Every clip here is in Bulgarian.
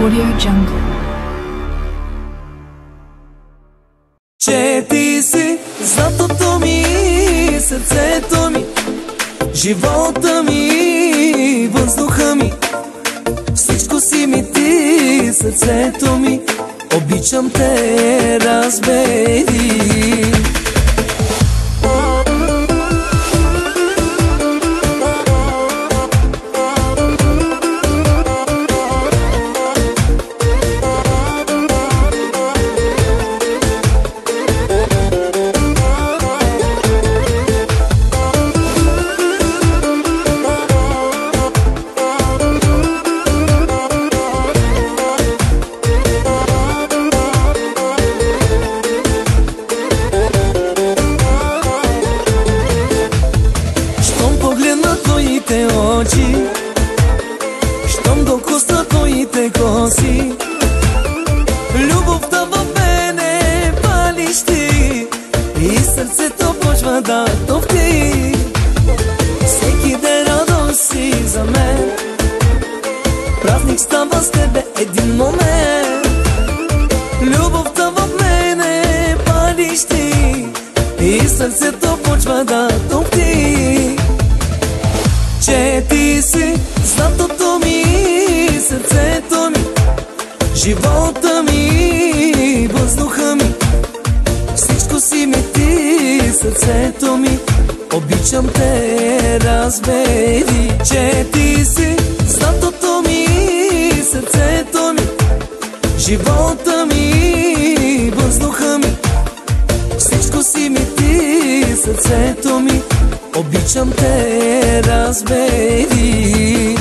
Jungle. Че ти си златото ми, сърцето ми, живота ми, въздуха ми, всичко си ми ти, сърцето ми, обичам те, разбери. Щом докосна твоите коси, любовта в мене палищи и сърцето почва да топти. Всеки ден радост си за мен, празник става с тебе един момент. Любовта в мене палищи и сърцето почва да топти. Че ти си златото ми, сърцето ми, живота ми, въздуха ми, всичко си ми ти, сърцето ми, обичам те, разбери. Че ти си златото ми, сърцето ми, живота ми, въздуха ми, всичко си ми ти, сърцето ми, обичам те, разбери.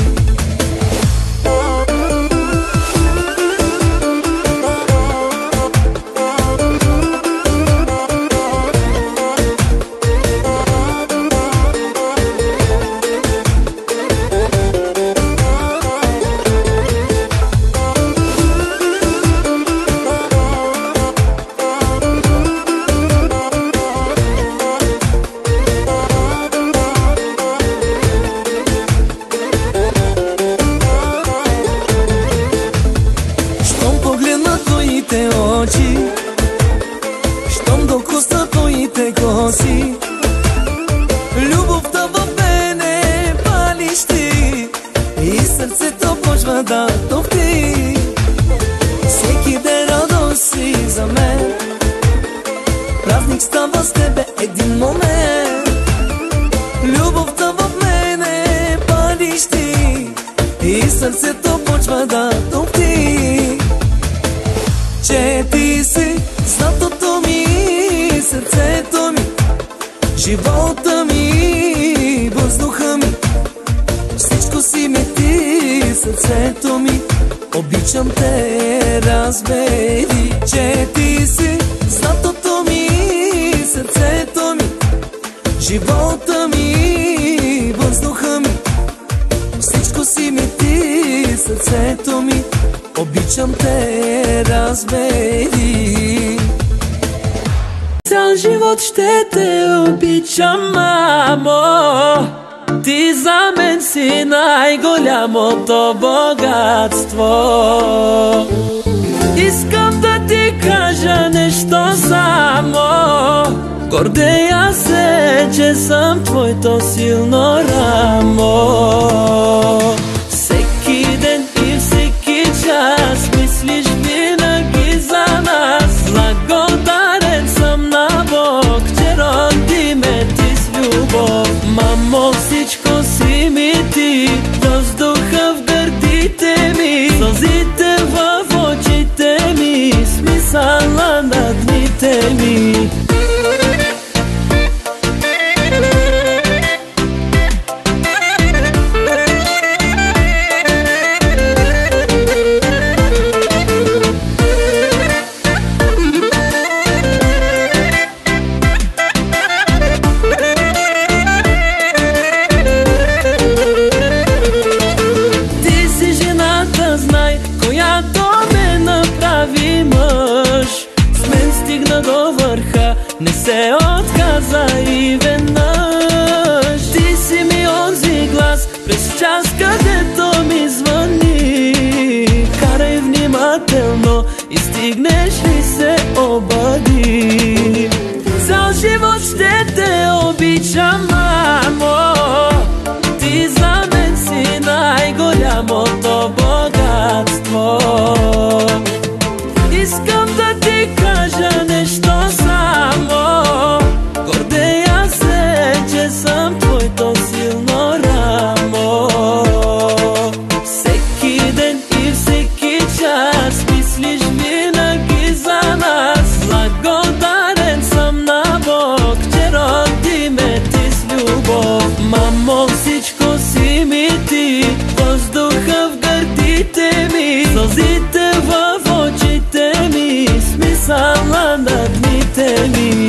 Щом докосна твоите коси, любовта в мене палищи и сърцето почва да топти. Всеки ден радост си за мен, празник става с тебе един момент. Любовта в мене палищи и сърцето почва да топти. Че ти си златото ми, сърцето ми, живота ми, въздуха ми, всичко си ми ти, сърцето ми, обичам те, разбери. Че ти си златото ми, сърцето ми, живота ми, въздуха ми, всичко си ми ти, сърцето ми, обичам те, разбери. Цял живот ще те обичам, мамо. Ти за мен си най-голямото богатство. Искам да ти кажа нещо само. Гордея се, че съм твоето силно рамо. Всеки ден и всеки час мислиш винаги за нас. Благодарен съм на Бог, че роди ме ти с любов. Мамо, всичко си ми ти, въздуха в гърдите ми, сълзите в очите ми, смисъла на дните ми. Не се отказа и веднъж. Ти си ми онзи глас през час, където ми звъни. Карай в mamo, ti za men si najgoljamo to bogatstvo. Искам да ти кажа нещо само, гордея се, че съм твоето силно рамо. Всеки ден и всеки час мислиш винаги за нас. Благодарен съм на Бог, че роди ме ти с любов. Мамо, всичко си ми ти, въздуха в гърдите ми, сълзите в очите ми, смисъла на дните ми.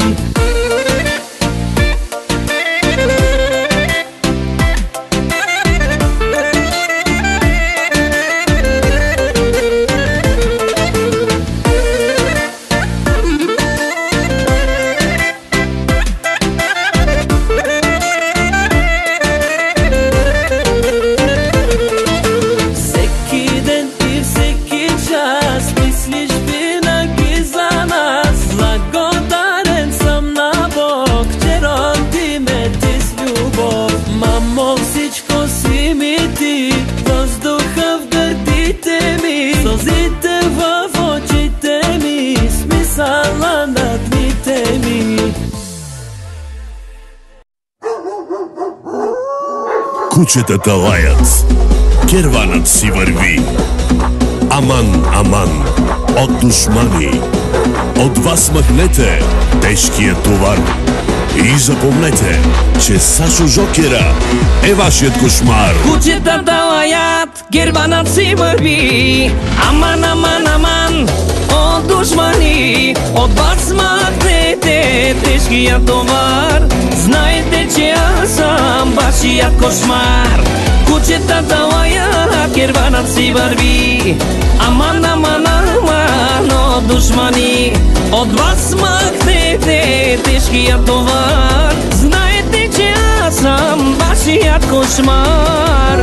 Кучетата лаят, керванът си върви. Аман, аман, от душмани. От вас махнете тежкият товар. И запомнете, че Сашо Жокера е вашият кошмар. Кучетата лаят, керванът си върви. Аман, аман, аман, от душмани. От вас махнете тежкият товар. Знаете, че аз съм вашият кошмар. Кучетата лаят, керванът си върви. Аман, аман, аман, от душмани. От вас махнете тежкият товар. Знаете, че аз съм вашият кошмар.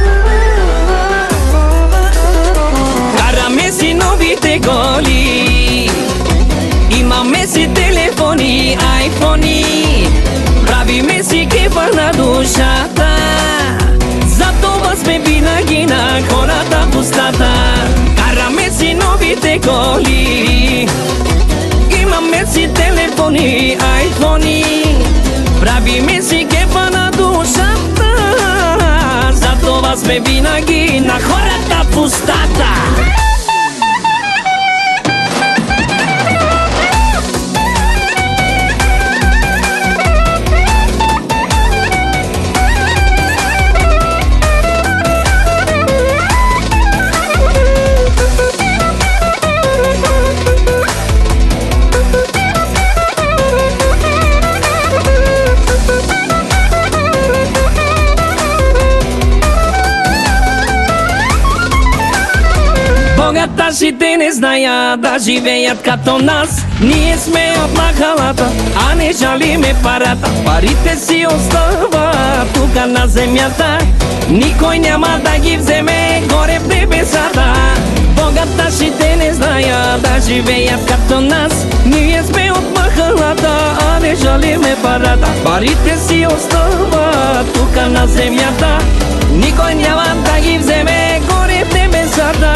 Караме си новите коли, имаме си телефони, айфони. Правиме си кефа на душата, затова сме винаги на хората в устата. Караме си новите коли, имаме си телефони, айфони. Правиме си кефа на душата, затова сме винаги на хората в устата. Богаташите не знаят да живеят като нас. Ние сме от махалата, а не жалиме парата. Парите си остават тука на земята, никой няма да ги вземе горе в небесата. Богаташите не знаят да живеят като нас. Ние сме от махалата, а не жалиме парата. Парите си остават тука на земята, никой няма да ги вземе горе в небесата.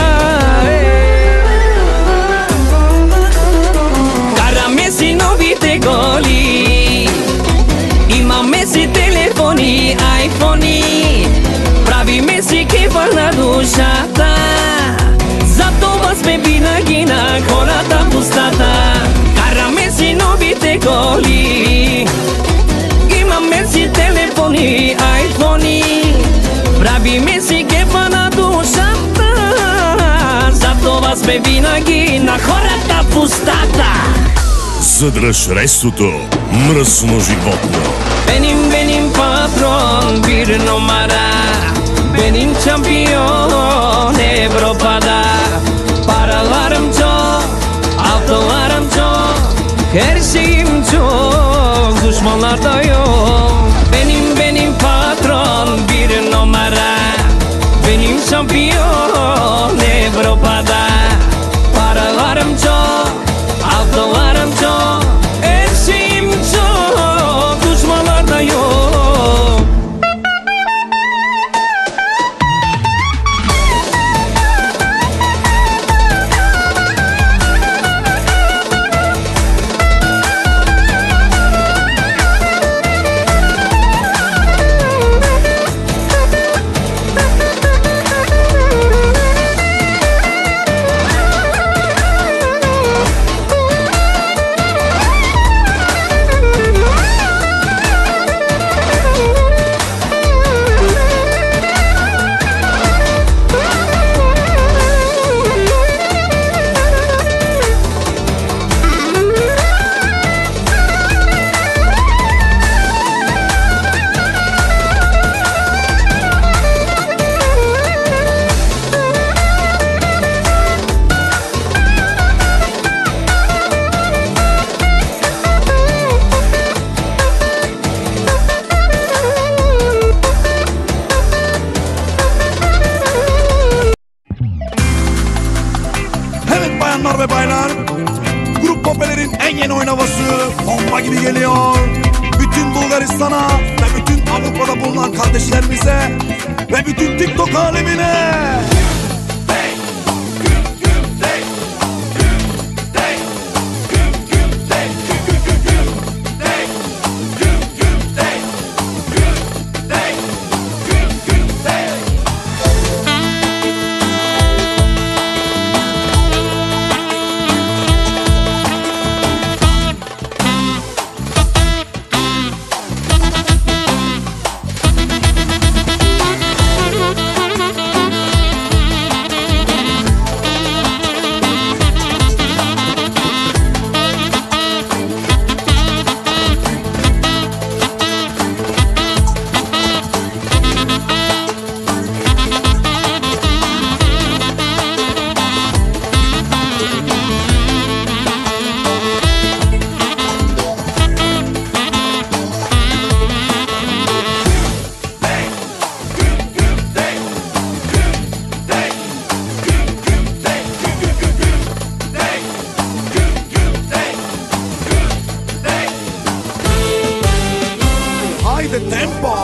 Караме си новите коли, имаме си телефони, айфони. Правиме си кефа на душата, затова сме винаги на хората в устата. Караме си новите коли, имаме си телефони, айфони. Правиме си кефа на душата, затова сме винаги на хората в устата. Задръж рестото, мръсно животно. Benim benim patron bir numara, benim şampiyon Avrupa'da. Paralarım çok, autolarım çok, her şeyim çok, düşmanlar da yok. Benim patron bir numara, benim şampiyon Avrupa'da. Paralarım çok, autolarım çok, her şeyim çok, düşmanlar da yok. oyun havası bomba gibi geliyor. Bütün Bulgaristan'a ve bütün Avrupa'da bulunan kardeşlerimize ve bütün TikTok alemine. Tempo.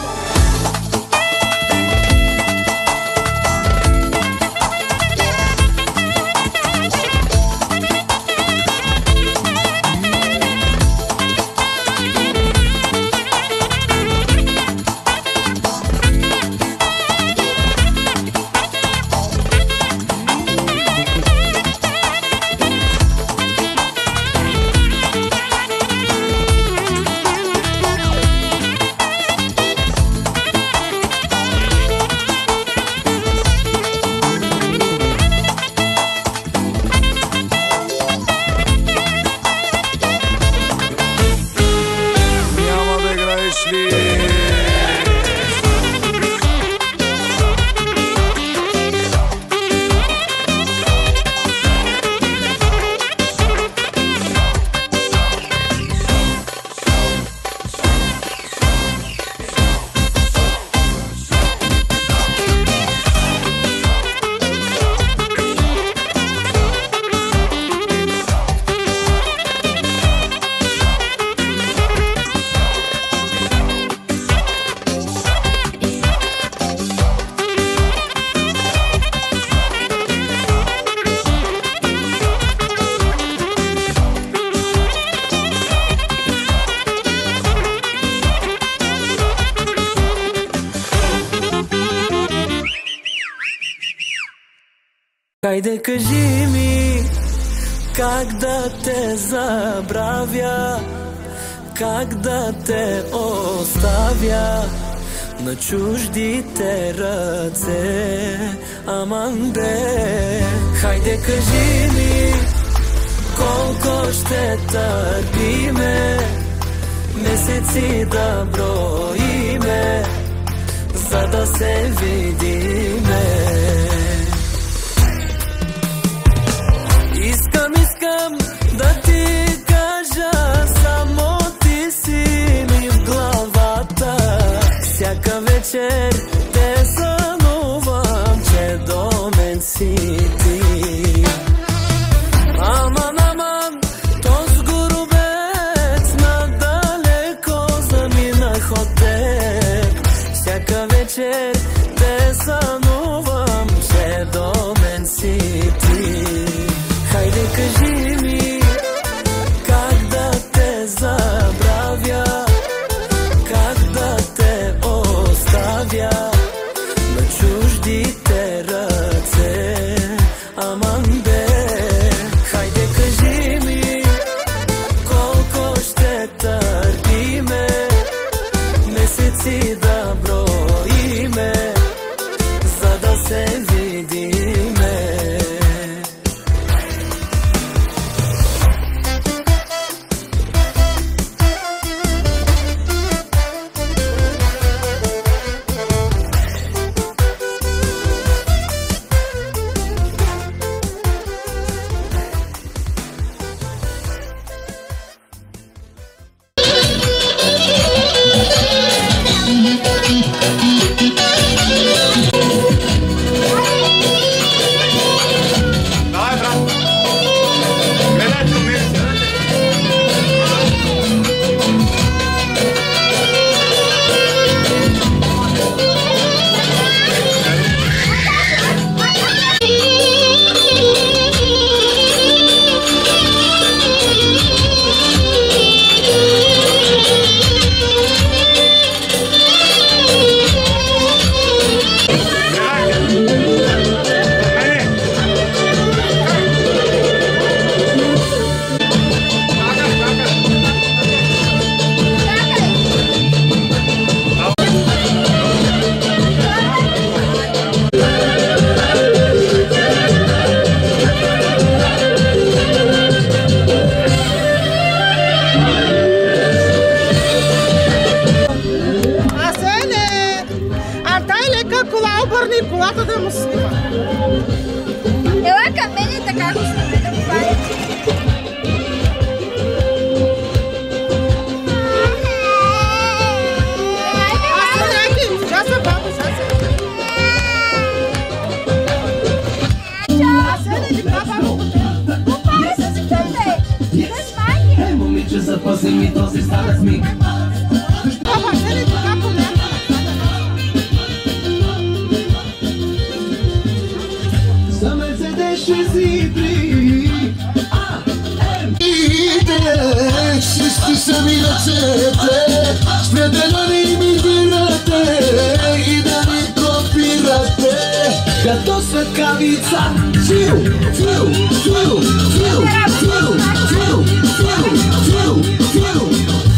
Хайде кажи ми, как да те забравя, как да те оставя на чуждите ръце. Аман бе, хайде кажи ми, колко ще търпиме, месеци да броиме, за да се видиме. Искам да ти кажа, само ти си ми в главата. Всяка вечер те сънувам, че до мен си ти. Аман, този горобец надалеко заминах от теб. Всяка вечер те сънувам, че до мен си ти. Хайде кажи ми, как да те забравя, как да те оставя на чуждите ръце. Аман бе, хайде кажи ми, колко ще търпиме, месеци да броиме, за да се видиме. иска кола, обърни колата да му снима. Ела към мене, така го снима да го вади. Запази ми този стара смик. За Мерцедес ще си при Чисти са ми ръцете, спределени ми вирате и да ми копирате като светкавица. Фил, фил, фил, фил, фил, фил, фил, фил, фил.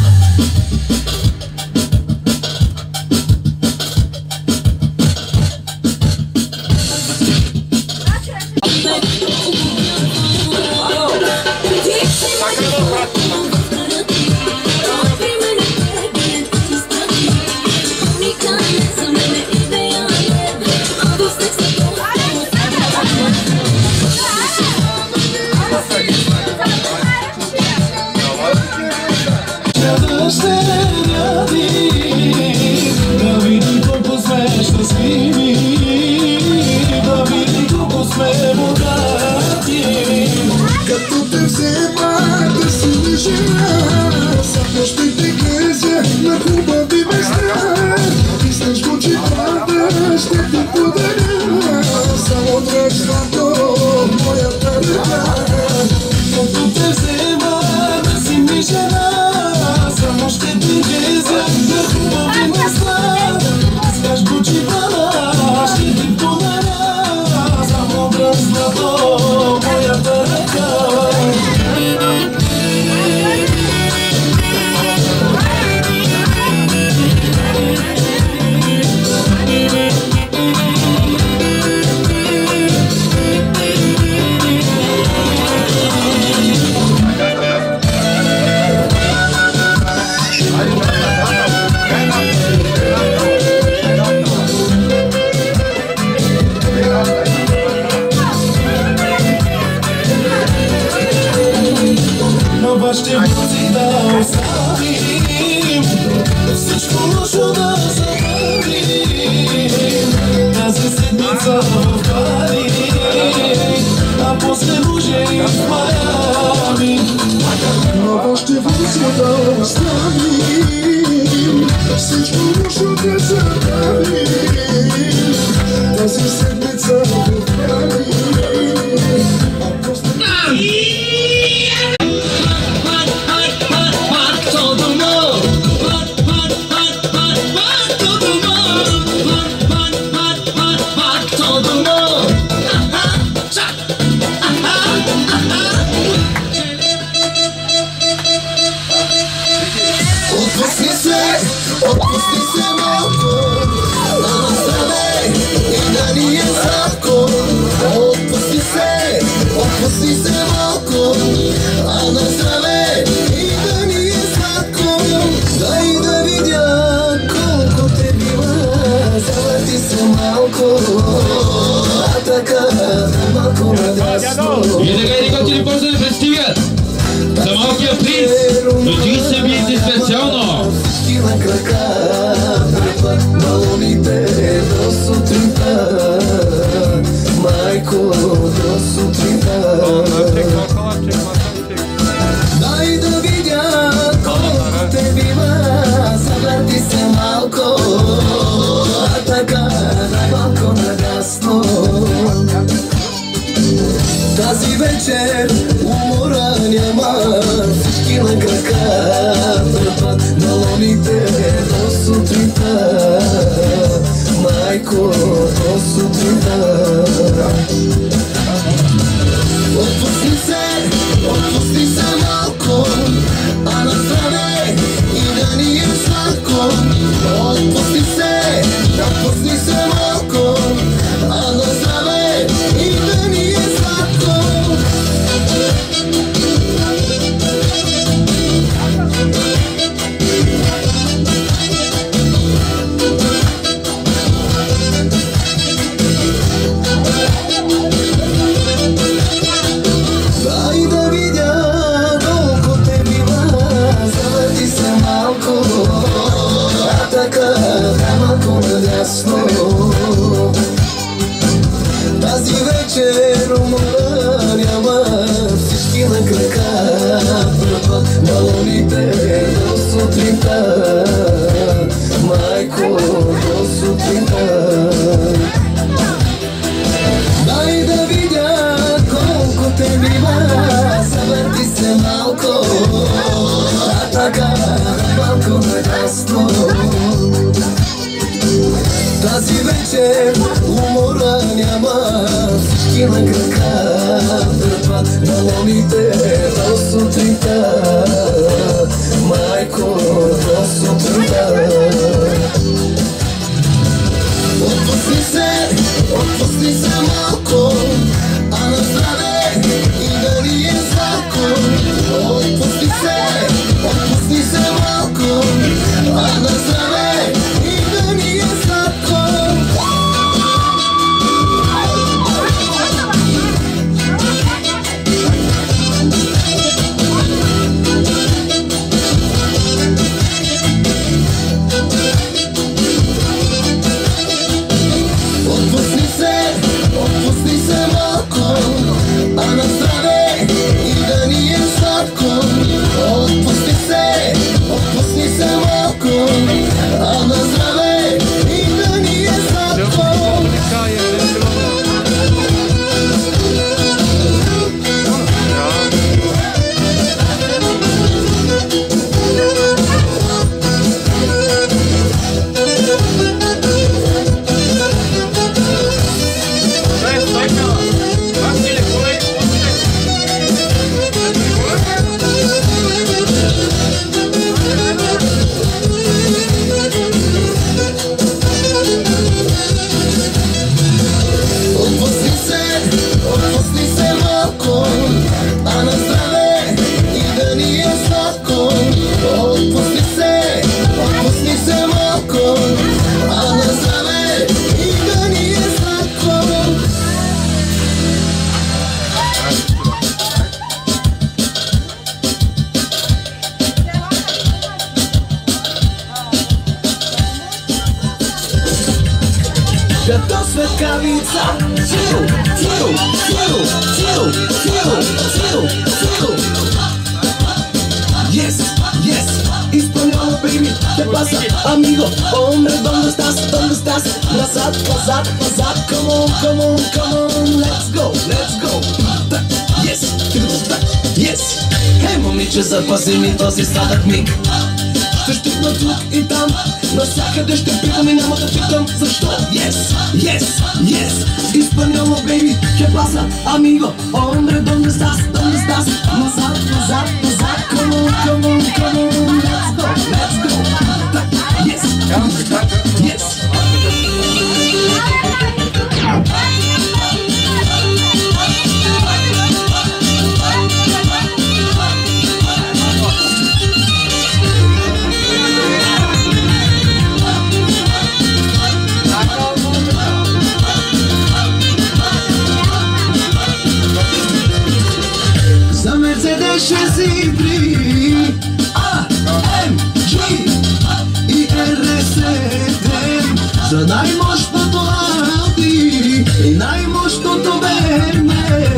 И така и готини поздрав пристигат за малкия принц. Дойди събиете специално. На крака, балоните до сутринта, майко, до сутринта. Дай да видя колко те бива, завърти се малко, а така малко нагасно. Тази вечер умора няма, всички на крака тръпат балоните до сутринта, майко, до сутринта. Отпусти се малко, а настране и да ни е сладко. Отпусти се малко, а настране и да ни е сладко. вечер умора няма, всички на крака дърпат балоните до сутринта. Майко, до сутринта. Отпусни се малко, а на здраве и да ни е сладко. Отпусни се малко, а на здраве и да ни е сладко. Отпусни се малко, а на здраве и да ни е сладко. Отпусни се малко, а на здраве и да ни е сладко. Отпусни се малко, а на здраве и да ни е сладко. Отпусни се малко, а на здраве и да ни е сладко. Като светкавица, Yes, español baby, ¿qué pasa, amigo? Hombre, ¿dónde estás? Nazad, come on, let's go. Yes, hey момиче, запази ми този сладък миг. Ще щупна тук и там, навсякъде ще питам и няма да питам защо. Yes, español baby, ¿qué pasa, amigo? Hombre, ¿dónde estás? Nazad, come on, let's go. Yes. За Мерцедес ще си при AMG и RS7, за най-мощното Audi и най-мощното BMW.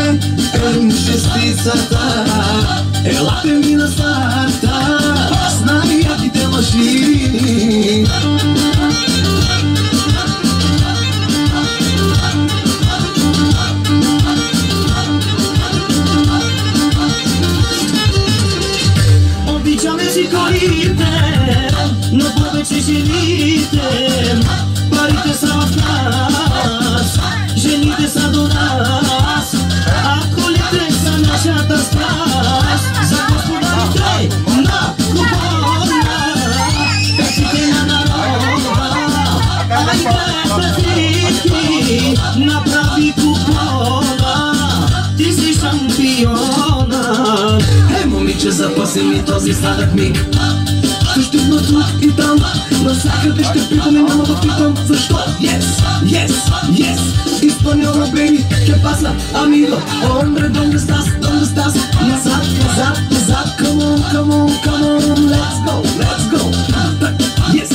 М6-цата, елате ми на старта с най-яките машини. Обичаме си колите, но повече жените. Парите са в нас, жените са до нас, а колите са нашата страст. За господарите на купона, качите на народа. Айде, братики, направи купона, ти си шампиона. Момиче, запаси ми този сладък миг. Ще щупна тук и там, навсякъде ще питам и няма да питам защо. Yes, español baby, ¿qué pasa, amigo? Hombre, ¿dónde estás? Nazad, come on, let's go. Yes.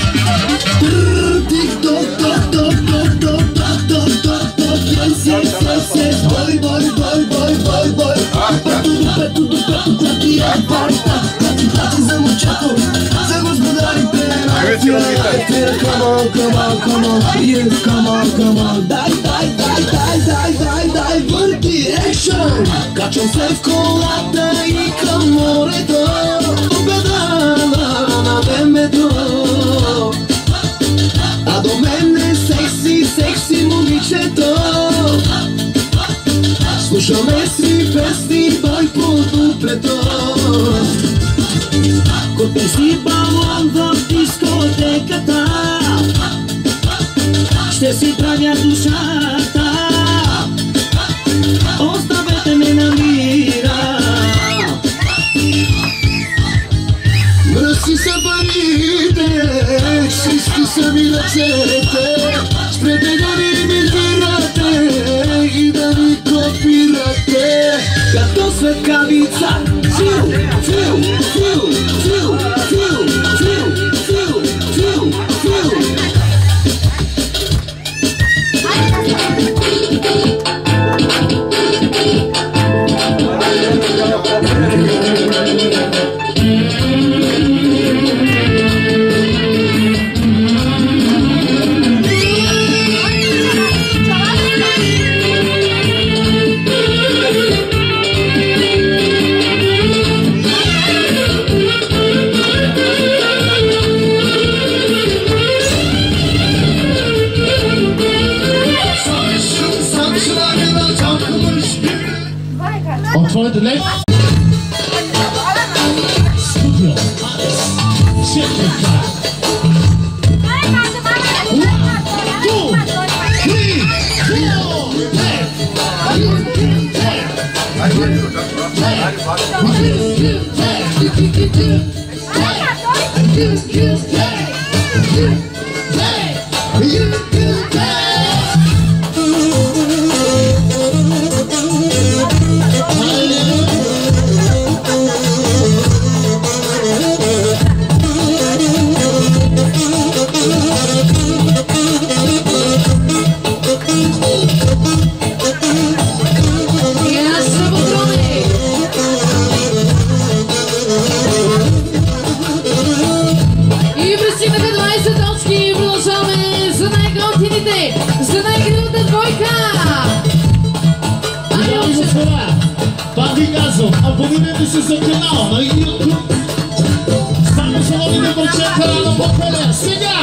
Yes. парта, плати за момчето, за господарите на филарите. Come on, come on, come on, yes, come on, come on. Дай, върти, екшън. Качвам се в колата и към морето, победа на времето. А до мен е секси момичето. Слушаме си песни, бой по дуплето. Купи си балон в дискотеката, ще си правя душата, оставете ме на мира. Мръсни са парите, чисти са ми ръцете, спрете да ми мирате и да ми копирате. Като светкавица, фил, фил, фил, фил, фил, фил, фил, фил, фил. On the left. Studio. Check the car. 1, 2, 3, Abonirajte se za kanal na YouTube. Samo za ovim početka na popolja. Сега!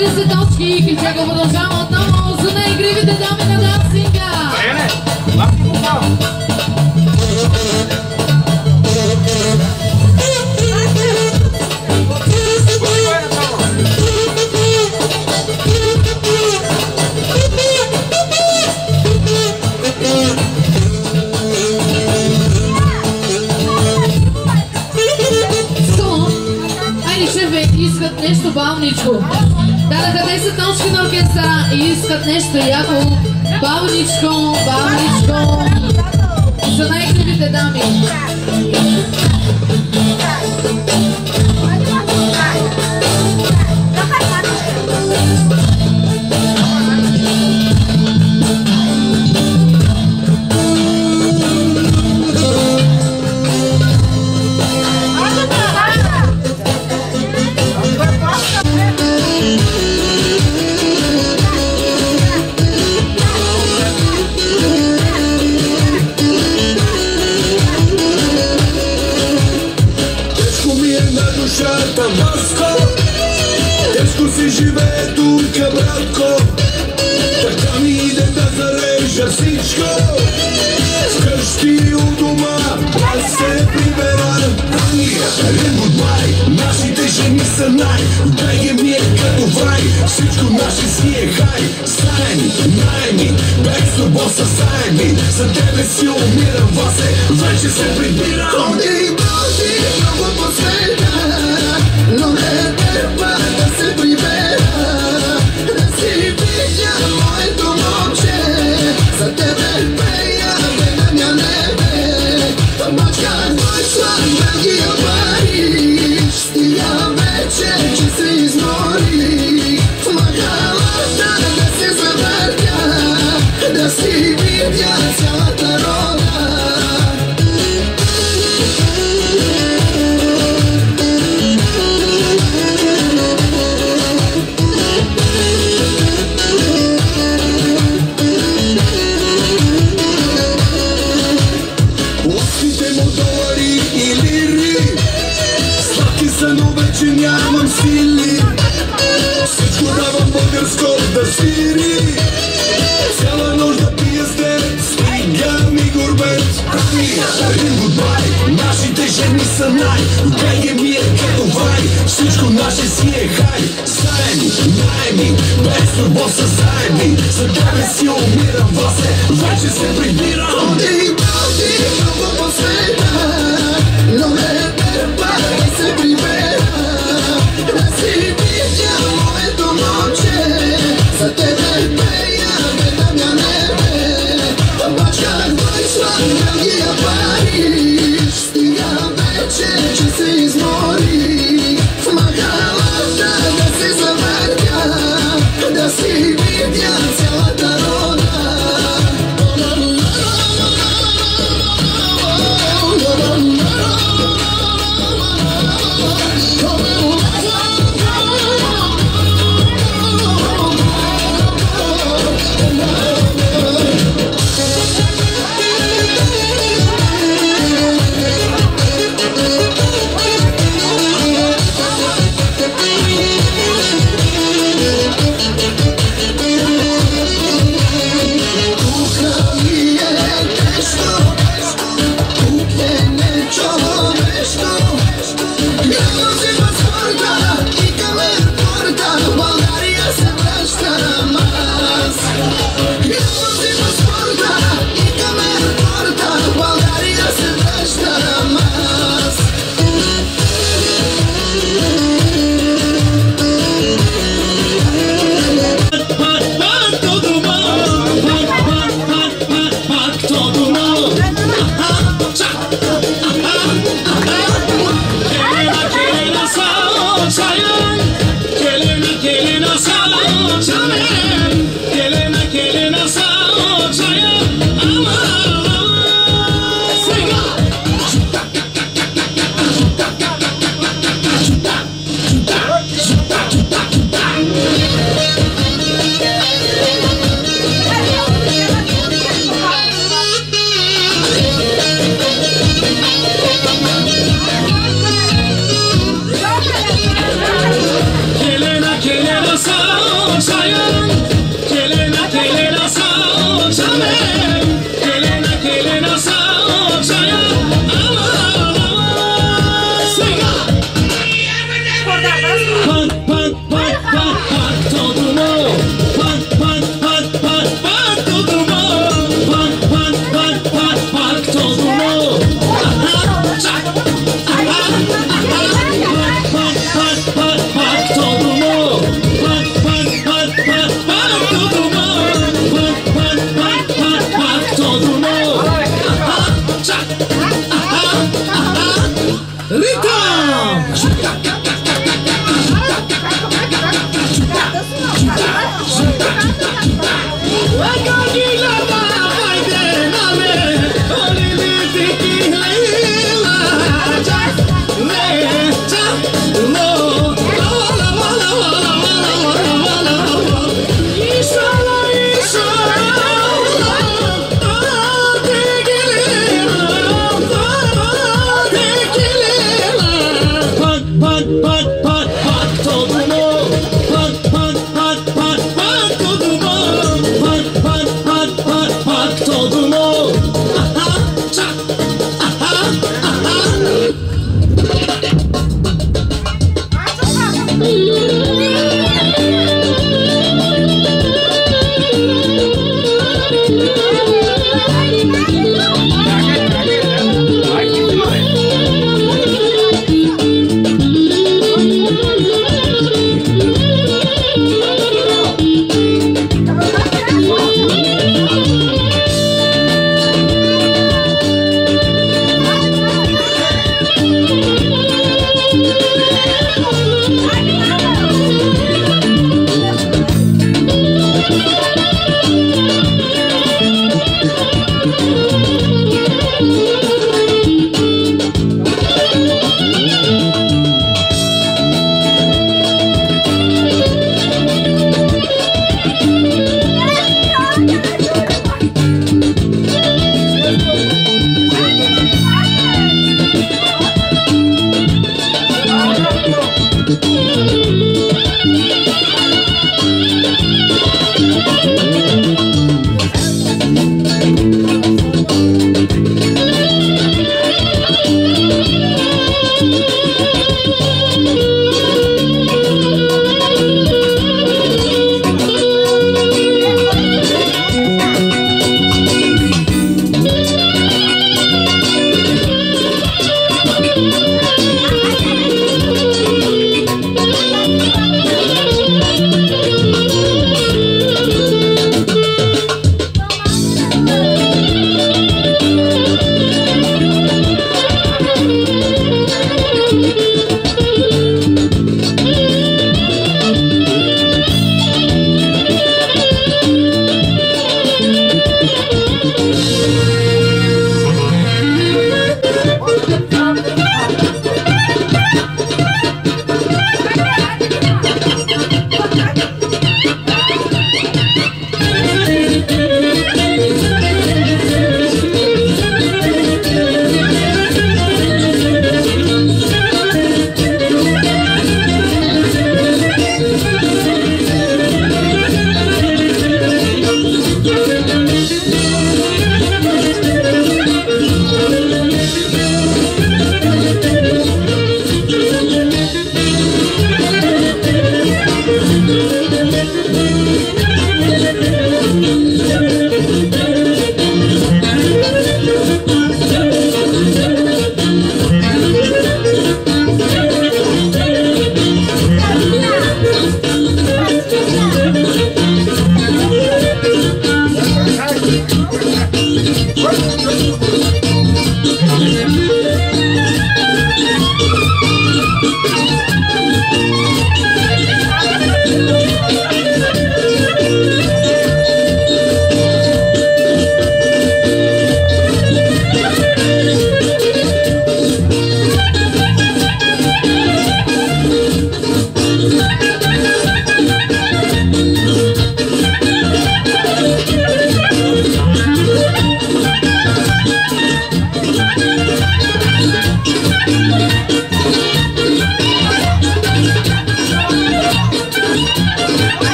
30 точки и сега продължавам отново за най-игривите дами на дансинга. Искат нещо бавничко. Дадаха 10 точки на оркестъра и искат нещо яко. Бавничко, бавничко. За най-хубавите дами. Тежко си живее турка, братко, така ми иде да зарежа всичко. Вкъщи у дома, аз се прибера. Един гудбай, нашите жени са беге ми е като врай. Всичко наше си е хай. Сайни, найми, бексто боса сайми. За тебе си умирам, Васе, вече се прибирам. Ходи, броди, много по света, но не трябва да се прибера. Да си видя моето момче, за тебе пея, бега небе. Мачка, мой член, Белгия, Париж. Стига вече, че се измори. В махалата да се завъртя, да си видя цялата рода. Но вече нямам сили. Всичко давам българско да свири. Цяла нощ да пия с теб, стига ми горбет. Един гудбай, нашите жени са беге ми е като вай. Всичко наше си е хай. Сайни, найми, без любов са заедни. За тебе си умирам, Васе, вече се прибирам. Ходи, боди, много по света, но не трябва да се прибера. Да си видя моето момче, за тебе пея, бега небе. Бачка, мой член, Белгия, Париж. Стига вече, че се измори. В махалата да се завъртя, да си видя цялата рода.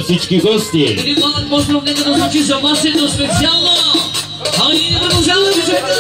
всички гости. Един малък поздрав, нека да звучи за вас едно специално. А ние продължаваме вечерта.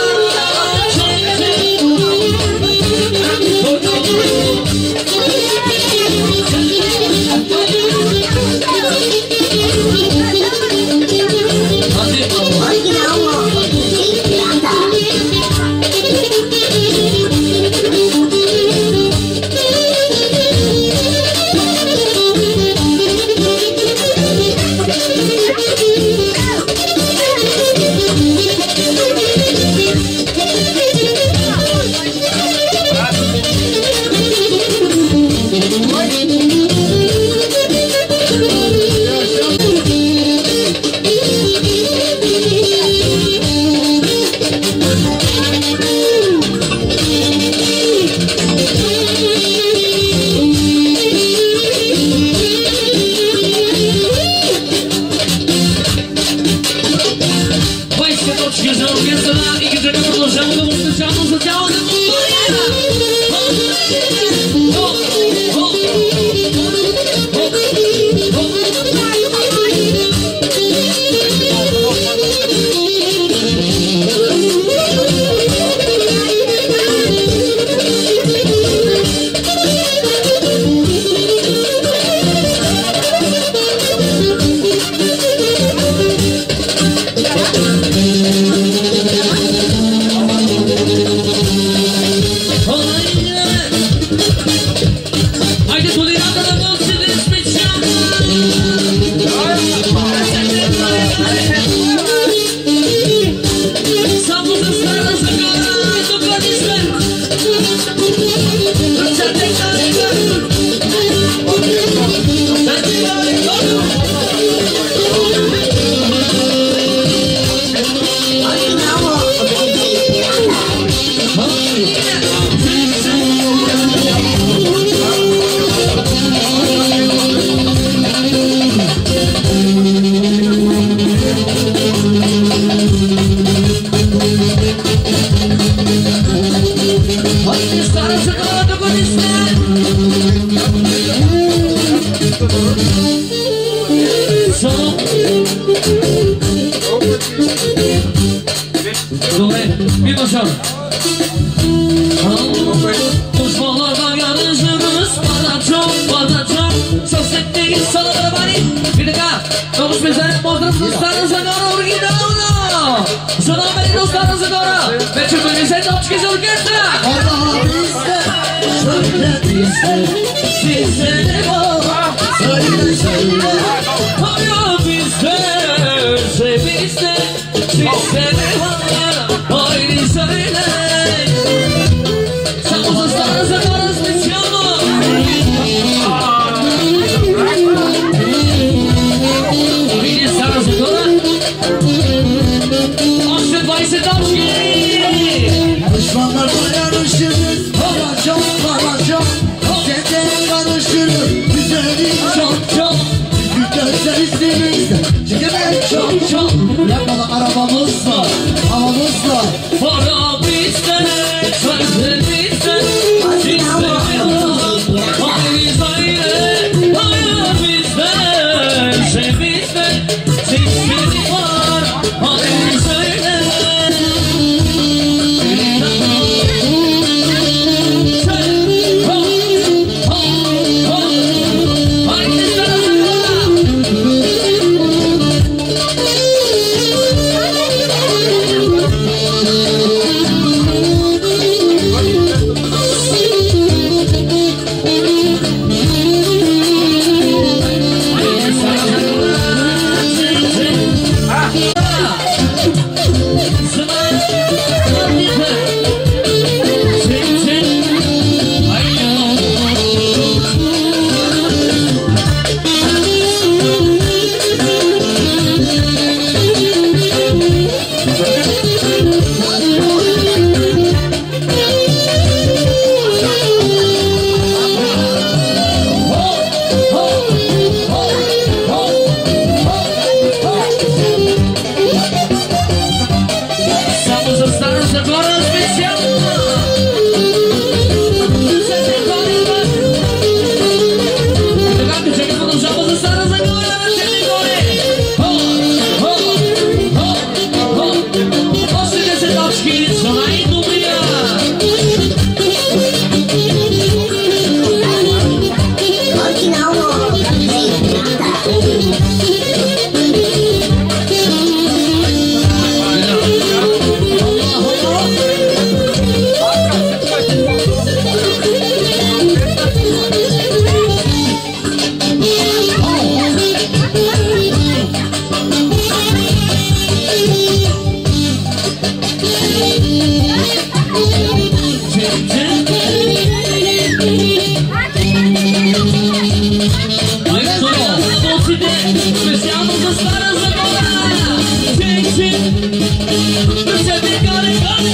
pentru Stara Zăgora. Ce? Nu se picare,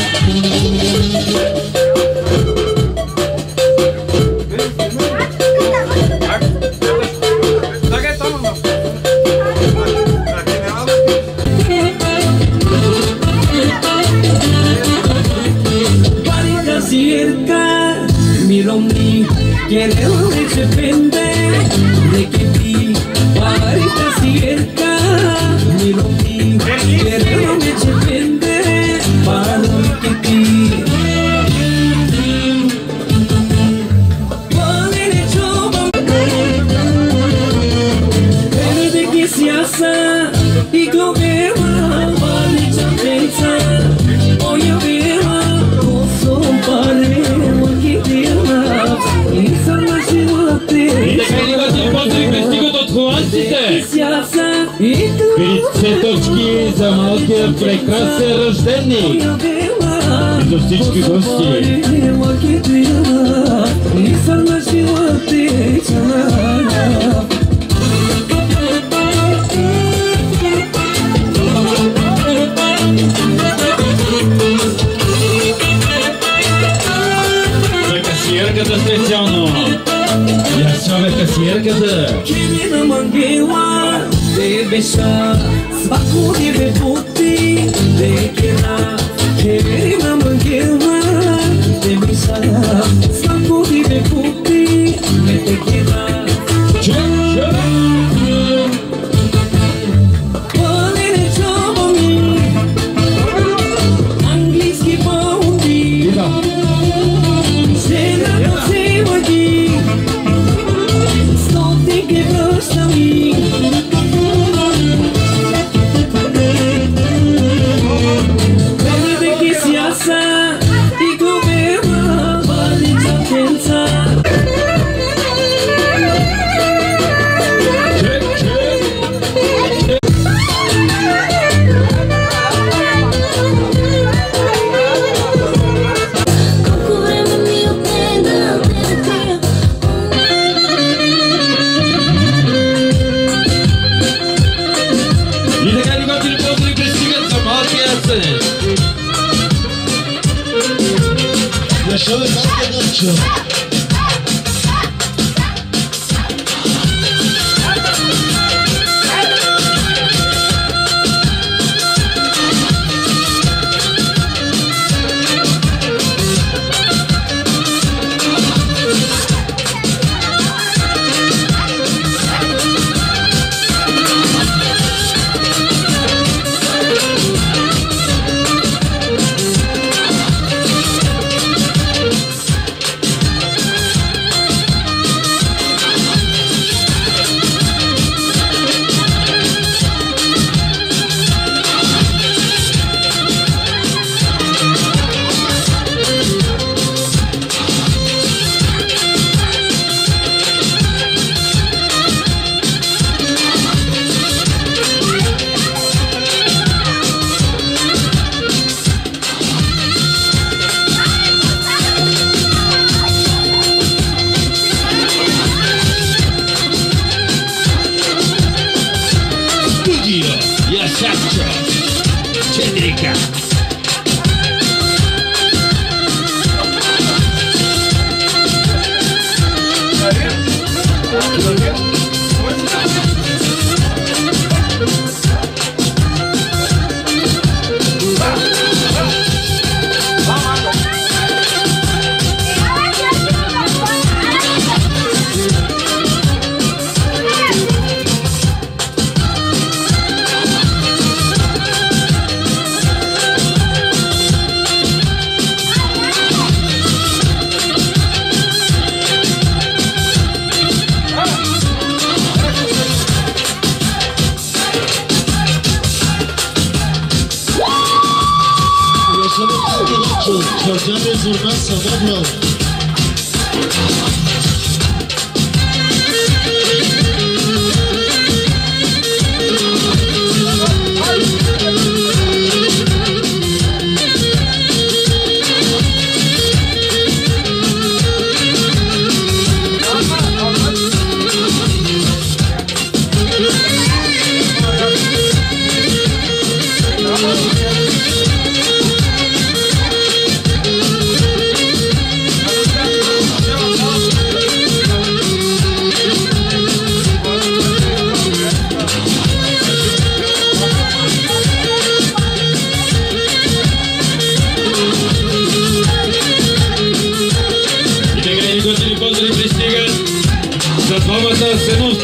Queremos depender de que ti parita cerca, mi rompi. Queremos depender para que ti. Vale coba, de que se asa y globema vale chapeza. Hoy veo oso pare que te Перед цветочки за малкия прекрасен рожденник и за всички гости. За касиерката специално. Я шаве касиерката. Кимина мангела, de besar, svaku deve puti, de kera, kera mangela, de besar, svaku deve puti, de kera. Volere čovomi, angliski poundi, žena do sevodi, stotike proštavi.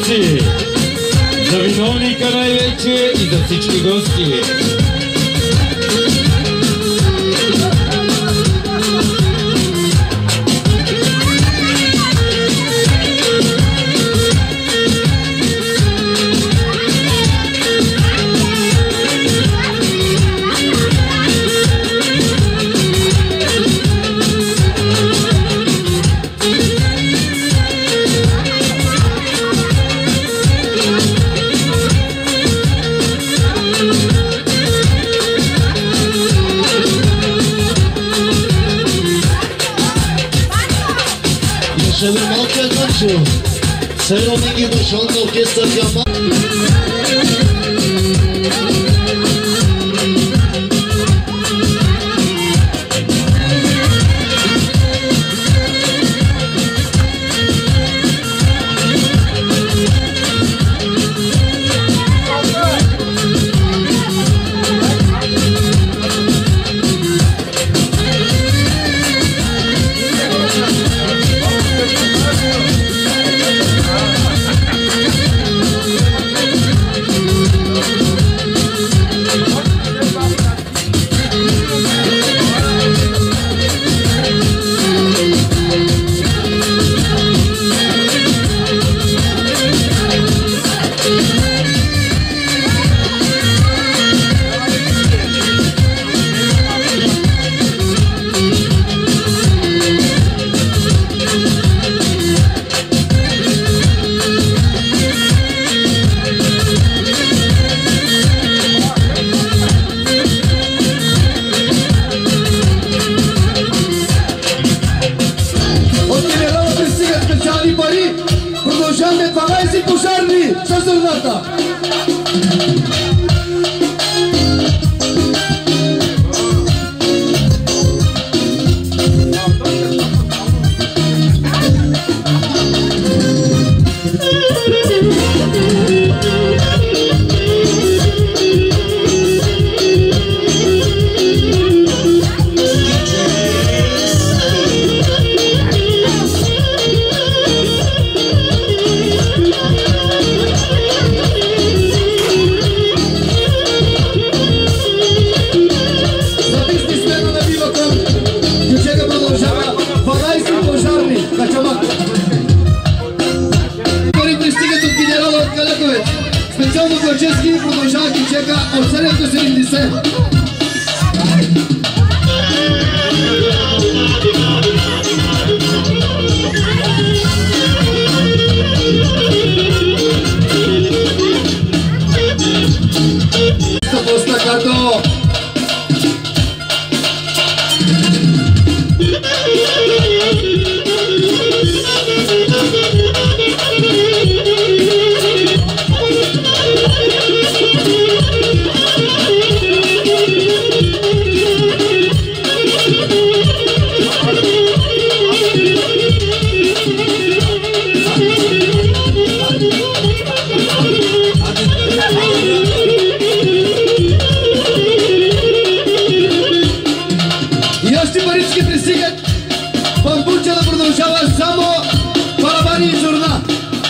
Ганчи, за виновника най-вече и за всички гости. Ще ви малко Ганчо. Сега винаги е дошъл на оркестър Гама. Продължаваме 12 пожарни с дървата. Специално Гърчески продължава кичека от 7 до 70. Постакато! Продължава само барабани и зурна.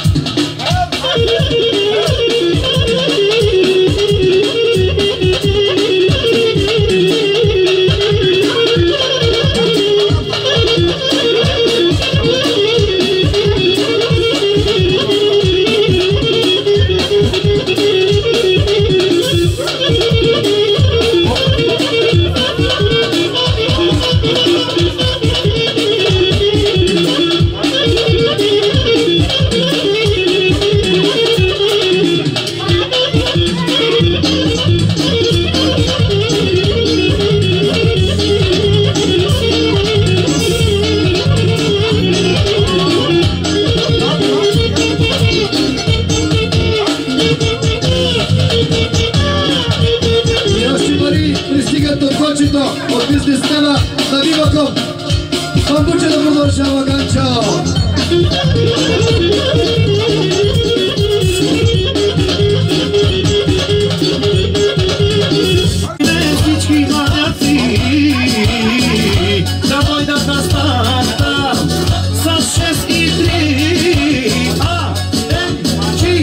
От бизнесмена на Виваком. Памбуче да продължава Ганчо. Всички маняци да дойдат на старта с 6 и 3.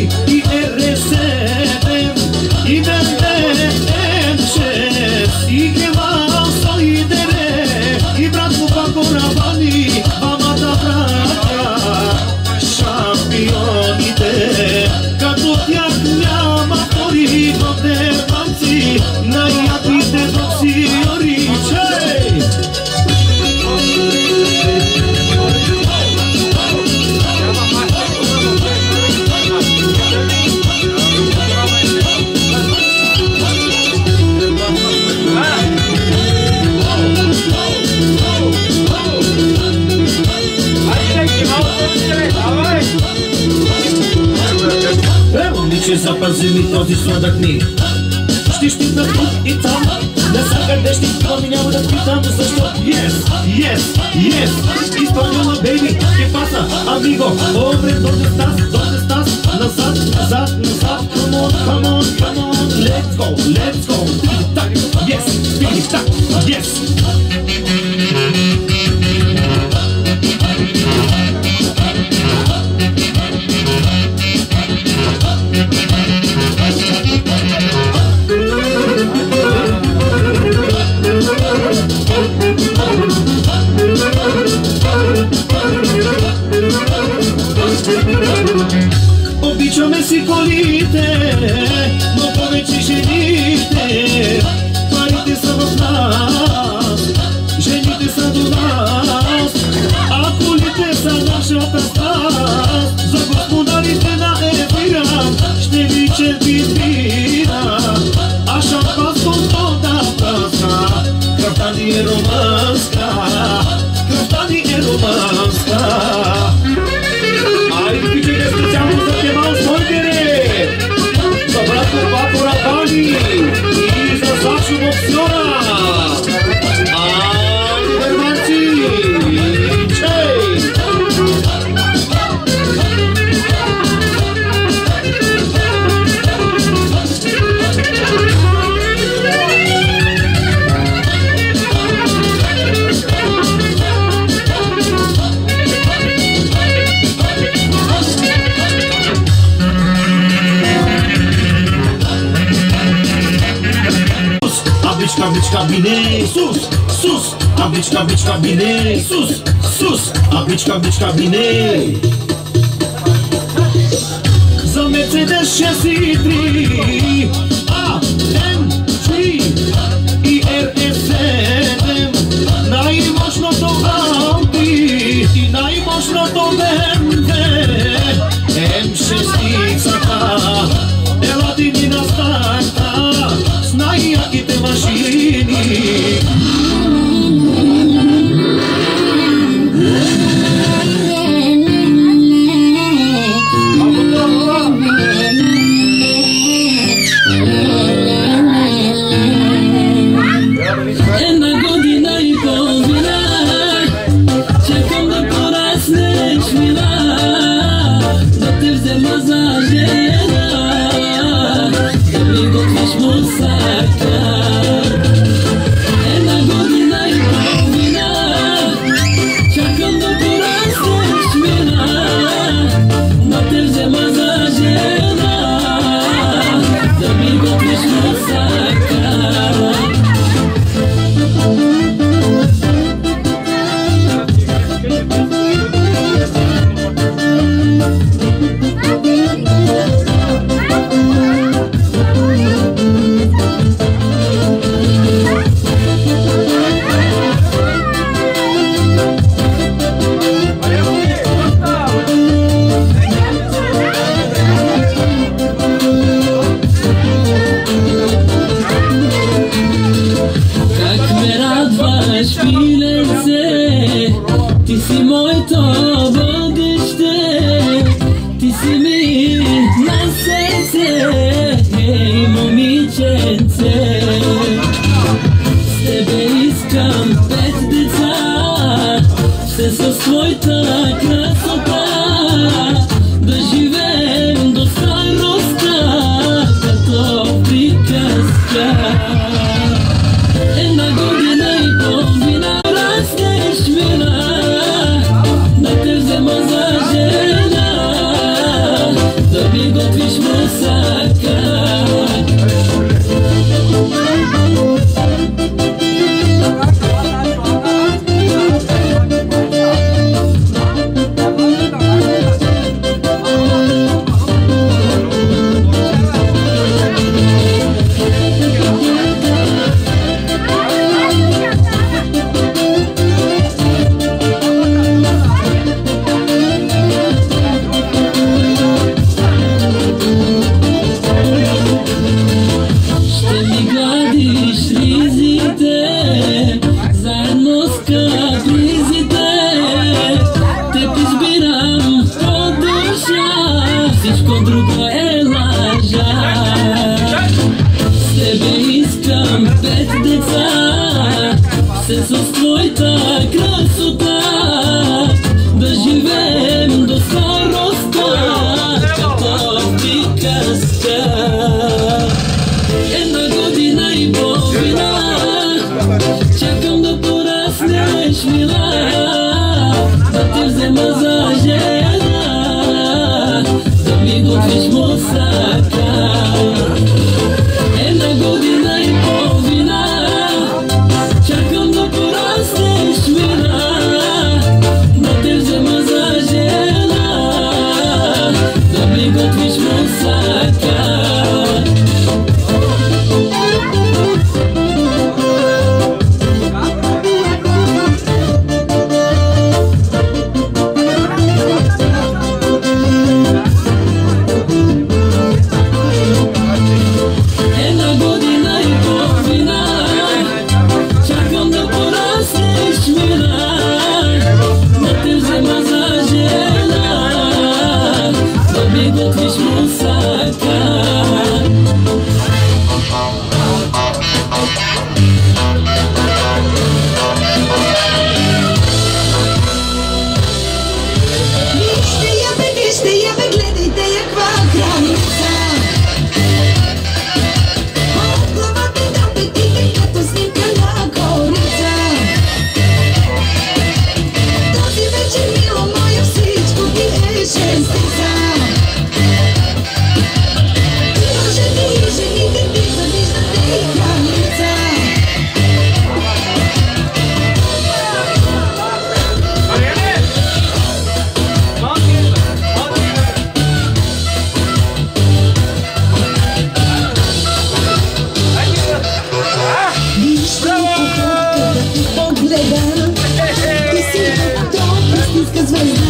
mi. Știi na тут и там, да се гърдеш ти, ами няма да питам защо. Yes, yes, yes, Испаньола, baby, ¿qué pasa, amigo? Hombre, ¿dónde estás? ¿Dónde estás? Назад, назад, назад, come on, come on, come on, let's go, let's go. Tiki-tak, yes, tiki-tak, yes. Обичаме си колите, но повече жените. Парите са в нас, жените са до нас, а колите са нашата страст. За господарите на ефира ще ви черпим вина, а шампанското да пръсна. Кръвта ни е романска, кръвта ни е романска. Айде, пичене, специално за Кемал Стойкере, за брато Пако Рабани и за Сашо Боксера. Айде, германци, чей! Abička bine, sus, sus, abička bine, sus, sus, abička bine. За Мерцедес 6.3, AMG и RS7, най-мощното Audi и най-мощното BMW, M6-ицата, ела ти ми на старта, с най-яките машини.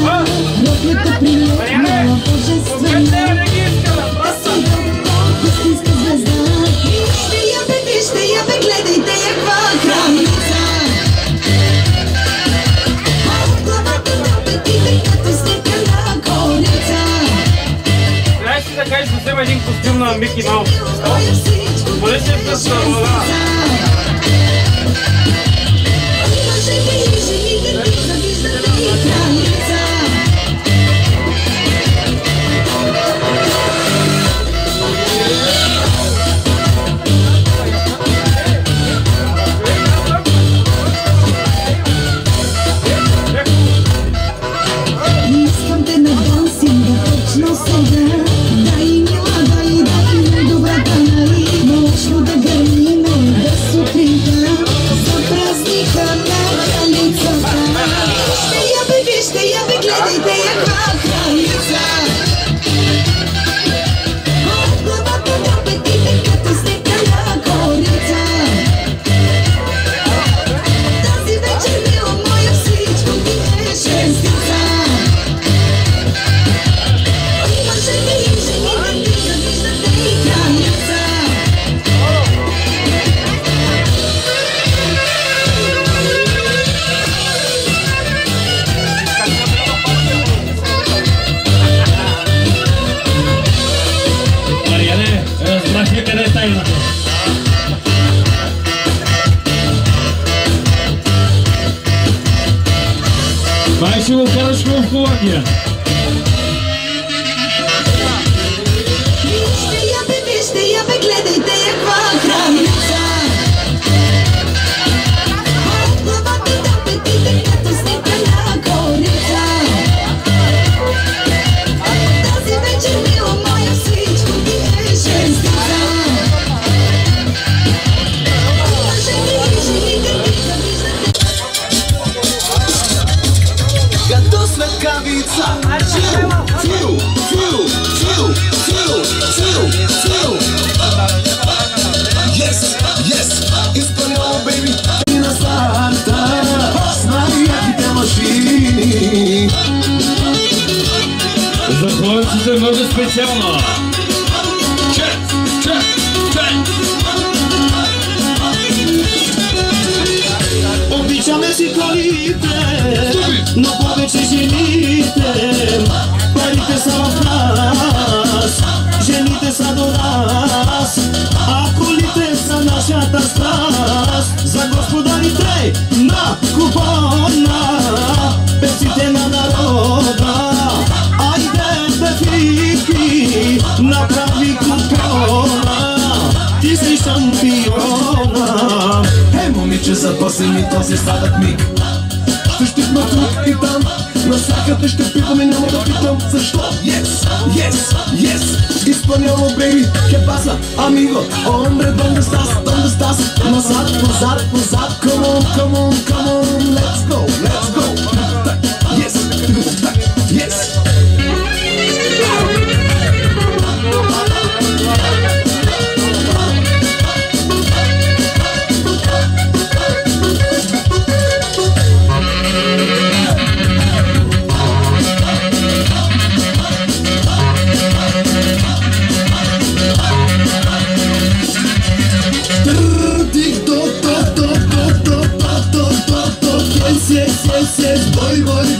проклята приятна, божествена. Истинска звезда. Вижте я бе, гледайте я каква кралица. От главата до петите, като стекана корица. Трябваше да кажеш да взема един костюм на Мики Маус. Бъде се с глава. Искам те на дансинга точно сега. Дай мила, дай най-добрата най-мощно да гърмиме до сутринта. За празника на кралицата. Вижте я бе, гледайте я каква кралица. От главата до петите, като стекана корица. Тази вечер, мила моя, всичко ти е шестица. Мъжете и жените ти завиждате и кралица. Мариане, разбрах ли къде е тайната? Май ще го караш в Холандия. Вижте я бе, гледайте я каква кралица. От главата до петите, като стекана корица. Тази вечер, мила моя, всичко ти е шестица. Мъжете и жените ти завиждате. Като светкавица. Фил. Yes, Испаньол, baby. И на старта с най-яките машини. За хлопците много специално. Чек. Обичаме си колите, но повече жените. Парите са в нас, жените са до нас, а колите са нашата страст. За господарите на купона, певците на народа. Айде бе Фики, направи купона, ти си шампиона. Момиче, запаси ми този сладък миг. Ще щипна тук и там, навсякъде ще пипам и няма да питам защо. Yes, Испаньоло, baby, ¿qué pasa, amigo? Hombre, ¿dónde estás? Назад, come on, let's go. Yes. Yes, boy,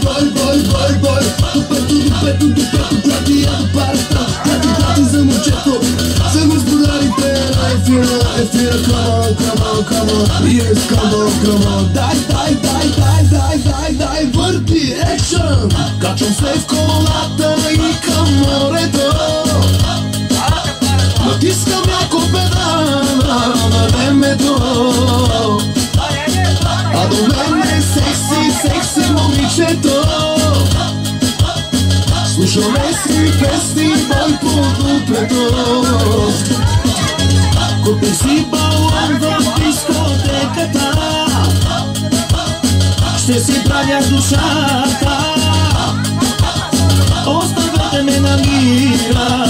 тупето, платия парата, плати за момчето, за господарите на ефира, come on, yes, come on, дай, върти, екшън, качвам се в колата и към морето, натискам яко педала на времето, а до мен е секси момичето. Слушаме си песни, бой по дуплето. Купи си балон в дискотеката, ще си правя душата, оставете ме на мира.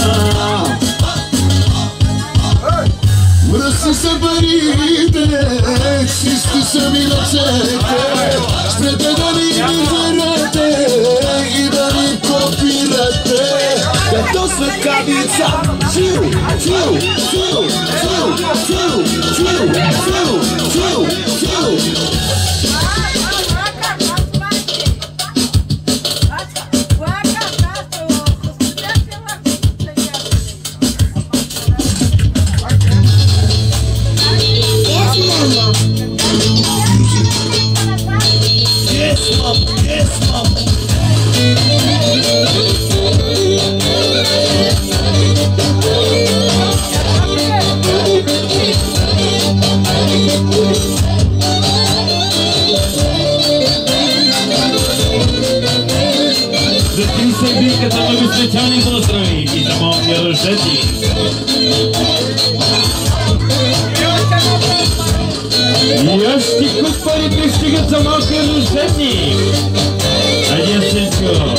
Мръсни са парите, чисти са ми ръцете, спрете да ми върнете и słodkawica. Ciu, ciu, ciu, ciu, ciu, ciu, ciu, ciu, ciu. Yes, mom, yes, mom. За 30 бийката много специални поздрави и за малкия рожденик. И още куп пари пристигат за малкия рожденик. Айде, сенчо.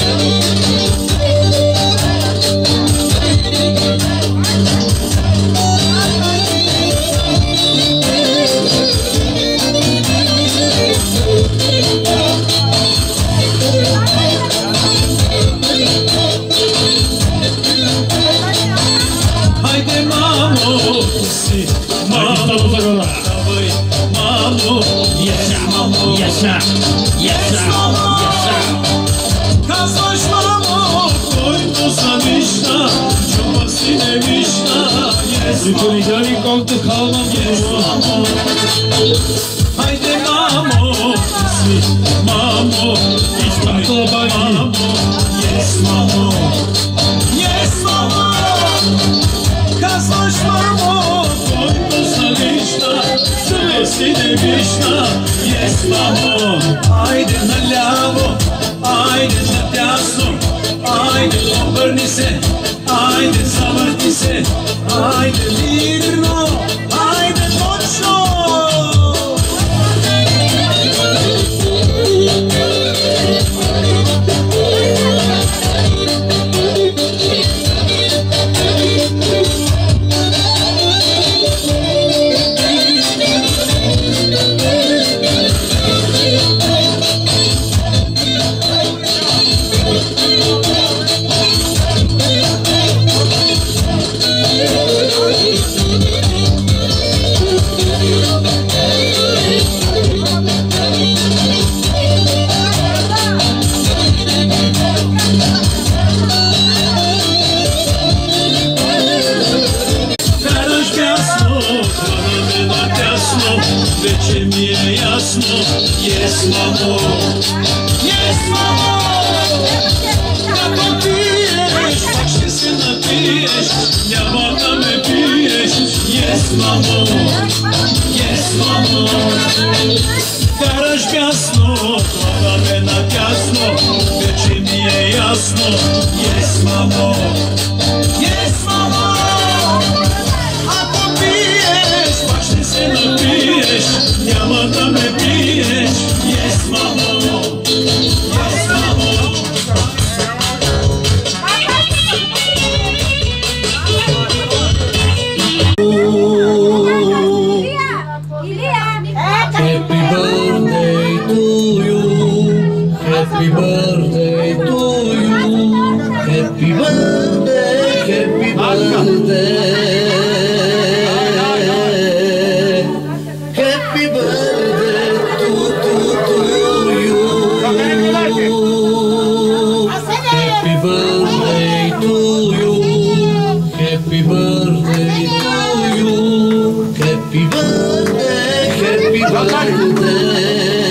Хайде, мамо, си, мамо, давай, мамо, yes, мамо, Яша, яша, яша. Казваш, мамо, който за вишна, чува си не вишна, yes, Никой не дали колкото халма, yes, мамо. Хайде, мамо, си, мамо, искам клобаки. мамо, yes, мамо, yes, мамо. Казваш, мамо, който за вишна, чува си не вишна, yes, мамо. Айде наляво, айде надясно, айде обърни се, айде завърти се, айде мирно, айде точно. Караш бясно, хванаме надясно, вече ми е ясно, yes, мамо, yes, мамо. Ако пиеш, пак ще се напиеш, няма да ме пиеш, yes, мамо, yes, мамо. Караш бясно, хванаме надясно, вече ми е ясно, yes, мамо, yes, мамо. Ако пиеш, пак ще се напиеш, няма да ме пиеш, yes, мамо, yes, мамо. Happy birthday to you. Happy birthday to you. Happy birthday, happy birthday. Happy birthday to you. Happy birthday to you. Happy birthday to you. Happy birthday, happy birthday.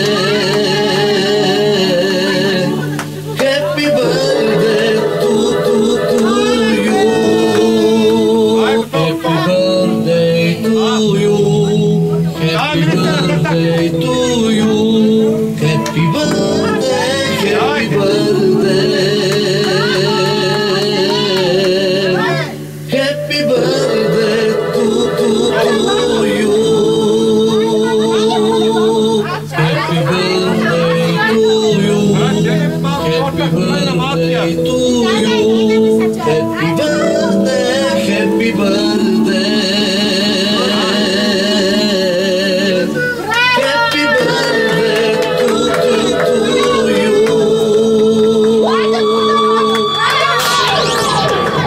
Happy birthday to you. Happy birthday to you. Happy birthday to you. Happy birthday, happy birthday. Happy birthday to you. Happy birthday to you. Happy birthday to you. Happy birthday, happy birthday. Happy birthday to you.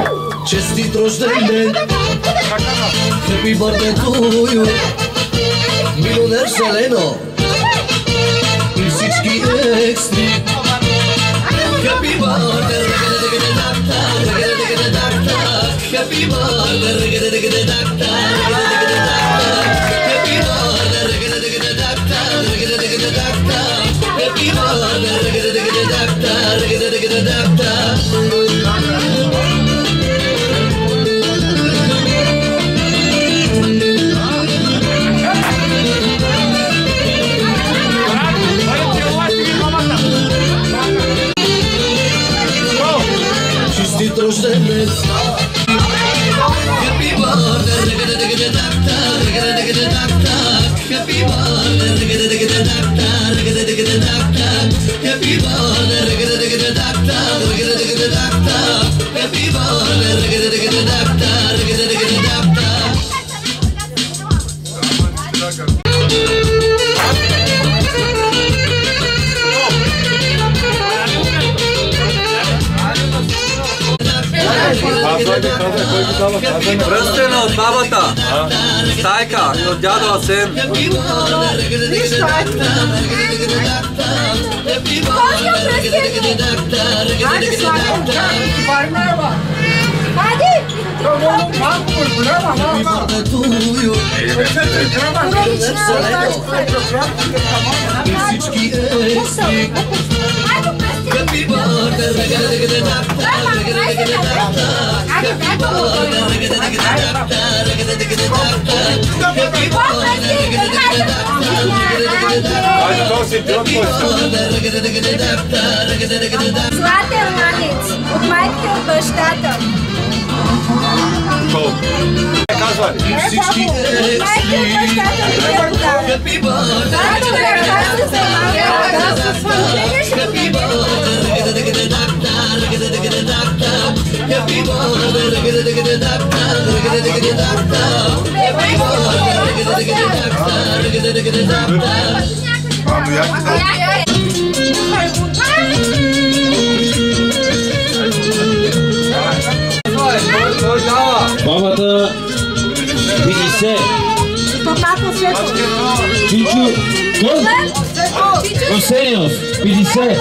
Happy birthday to you, Milioner Seleno и всички екстри. Happy birthday, happy Честит рожденец. Happy birthday, happy Пръстена от бабата, Стайка и от дядо Асен. Златен ранец от майката и от бащата. Казвай. всички Бабата 50. Чичо. Кой? Осениос. 50.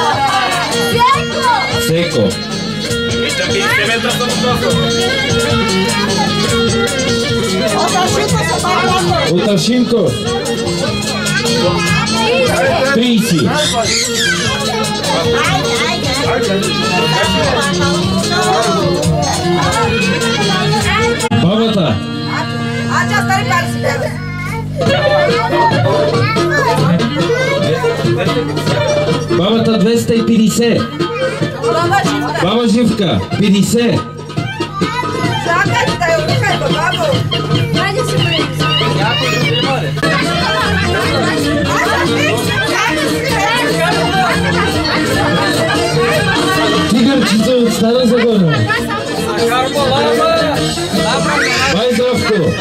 Секо. Оташинко. 30. Бабата. Бабата 250. Баба Живка 50. Тигърчица от Стара Загора. Байзавко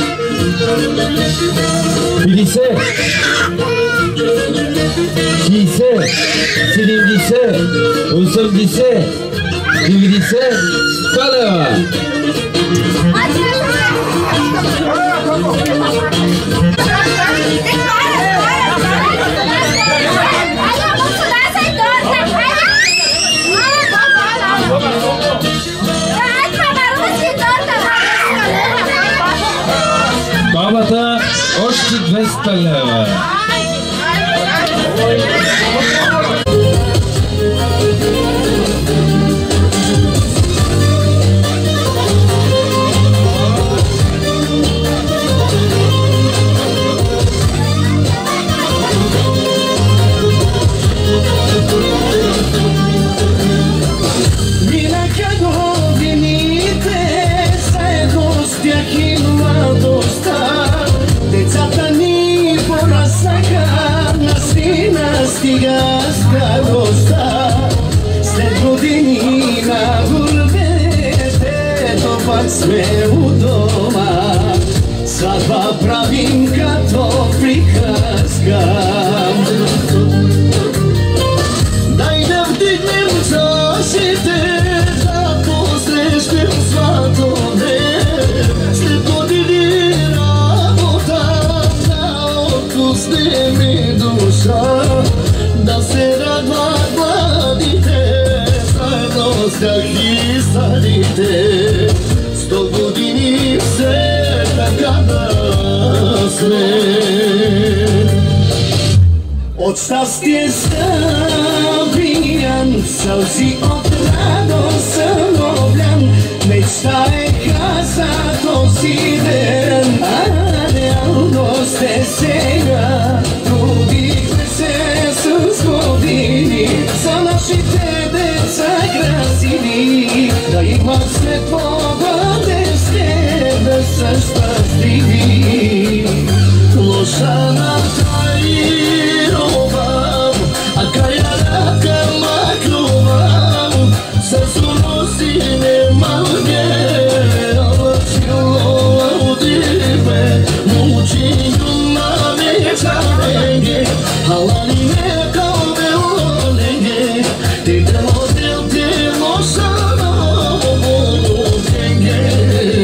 50, 60, 70, 80, 90, 100 лева. Бабата още 200 лева. Стига скалостта, след години на гурбете, то пак сме у дома. Сватба правим като приказка. Дай да вдигнем чашите, да посрещнем сватове. След години svet. Od šťastie zabijam, slzy od radost sam obljam. Mečta je kazato ziden, a realnost je svega. Trudite se s godini, za naši deca krasini, da ima sve pogode s tebe se štastivi. Loša nam traji rovam, a kajaraka makluvam, srcu nosi nema gdje, a čilo udive, muči ljuma veča nege, halani neka ove olege, ti telo del telo sana olege.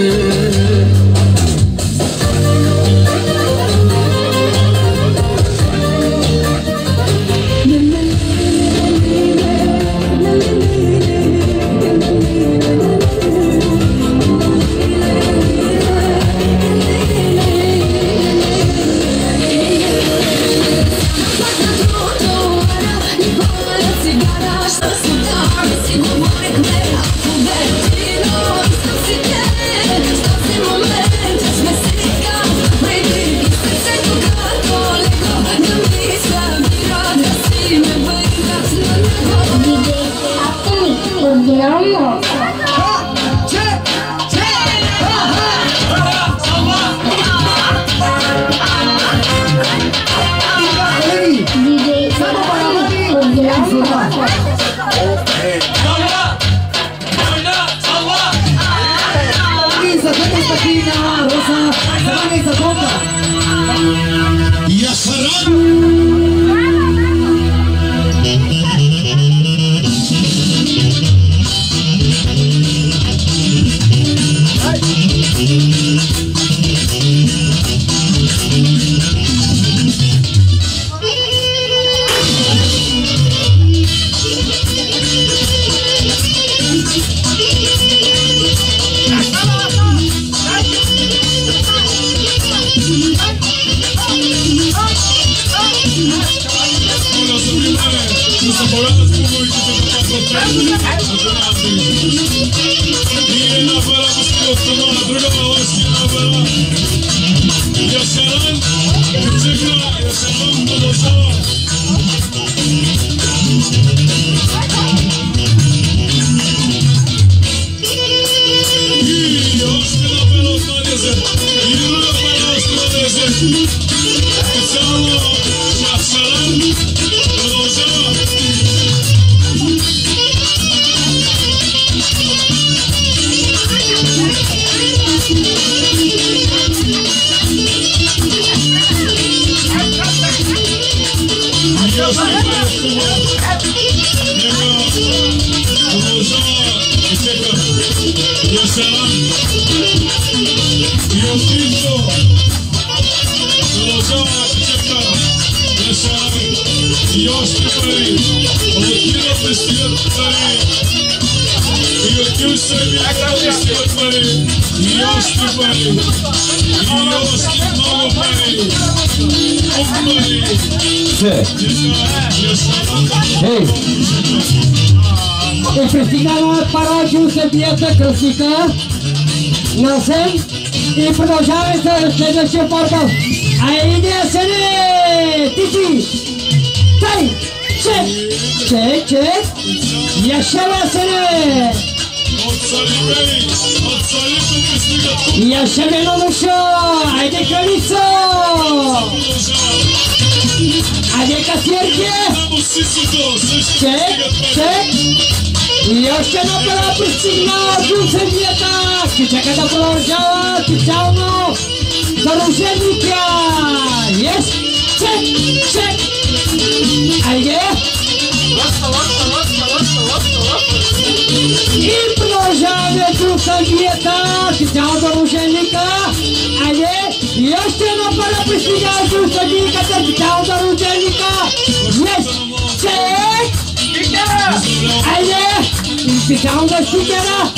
И пристигнала парадио събията красика на Сен и продължаваме с следващия паркъл. Айде, Асене! Тичи! Тай! Чек! Чек, чек! Яшева, Асене! Яшевено мушо! Айде, Калицо! Айде, касиерке! Чек, чек! И още една пара пристигнала до съдията! Чака да продължава специално за роженика! Yes! Чек, чек! Айде! И продължаваме до съдията! Специално за роженика! Айде! И още една пара пристигнала до съдията! Специално за роженика! Yes! Чек! Айде! Специално за стикера!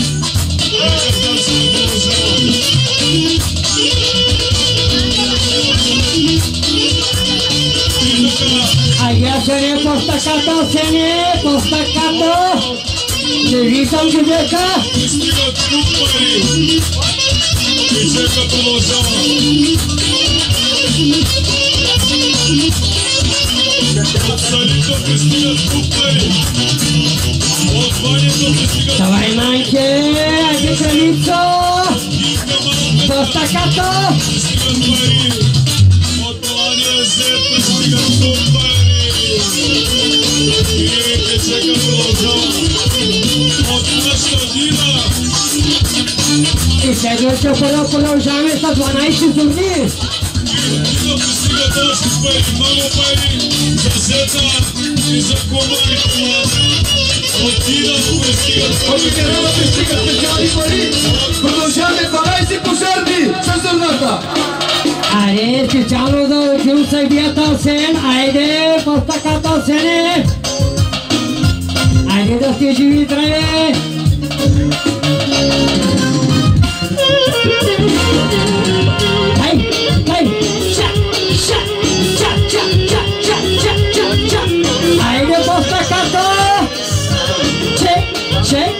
Arsene по стаката, Арсене, по стаката. Не виждам човека. Пристигат тук пари. Вечерта продължава. От Салица пристигат тук пари. От Ваница пристигат. Давай, Манке, айде кралица. По стаката. Пристигат пари. От Плания Зет пристигат тук пари. И вечерта продължава. От Настадина. И следващия продължаваме с 12 зурни. Да пристигат още пари, много пари за Зета и за Комарите. От Дина пристигат пари. От Герана пристигат специални пари. Продължаваме 12 пожарни с зърната. Айде, специално за Джун Сайбията Арсен. Айде, по стаката Арсене. Айде да сте живи, здраве. Айде по стаката! Чек, чек!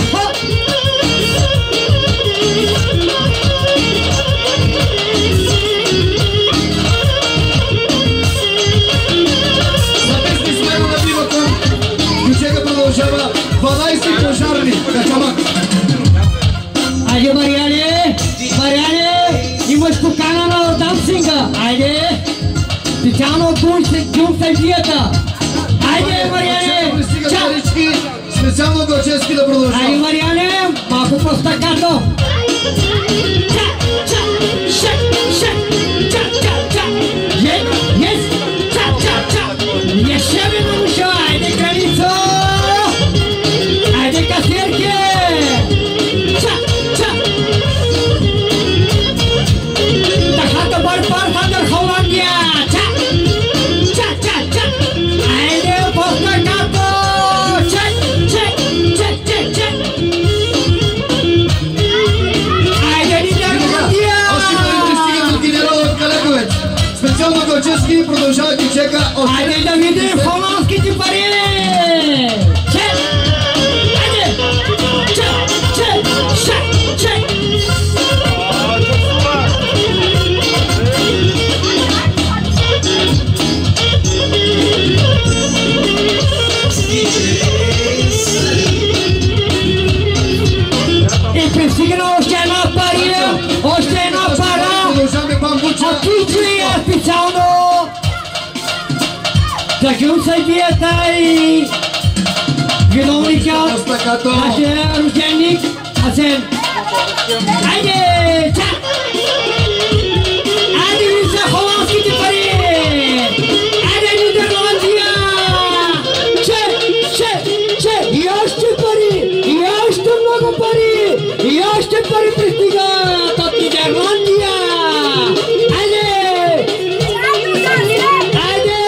Записни смело на бивата. Ключега продължава. 12 пожарни. Качамак. Айде, Мариане! Мариане! Имаш покана на дансинга! Айде! Специално от Джун Сайбията! Айде, Мариане! Чак! Специално Гълчевски да продължава. Айде, Мариане! Малко по стакато! Чак! Чак! Шак! Шак! Чак! Чак! Чак! Yes! Чак! Чак! Чак! Еще ви наруша! Айде, кралица! Айде, касирки! Чак! Чак! Тахата Барбар Хандър Холандия! Чак! Чак! Чак! Чак! Айде, по стакато! Чак! Чак! Чак! Чак! Чак! Айде, Нидерландия! Още пари пристигат от генерала от Калековец. Специално Гълчевски продължава ключега. Айде да видим холандските пари! Чек! Айде! Чек! Чек! Шак! Чек! И пристигна още една пария! Още една пара! От Киджия специално! За Джун Сайбията и виновникът, нашия рожденик Асен. Айде! Чак! Айде ви за холандските пари! Айде Нидерландия! Чек! Чек! Чек! И още пари! И още много пари! И още пари пристигат от Нидерландия! Айде! Айде!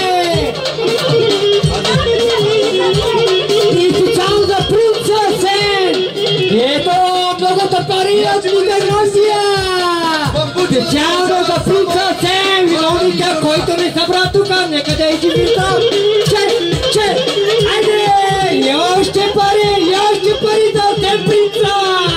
И специално за принца Асен! Ето многото пари от Нидерландия! Специално за принца Асен! Виновника, който не събра тук, нека да изживита! Чек! Чек! Айде! И още пари! И още пари за Асен принца!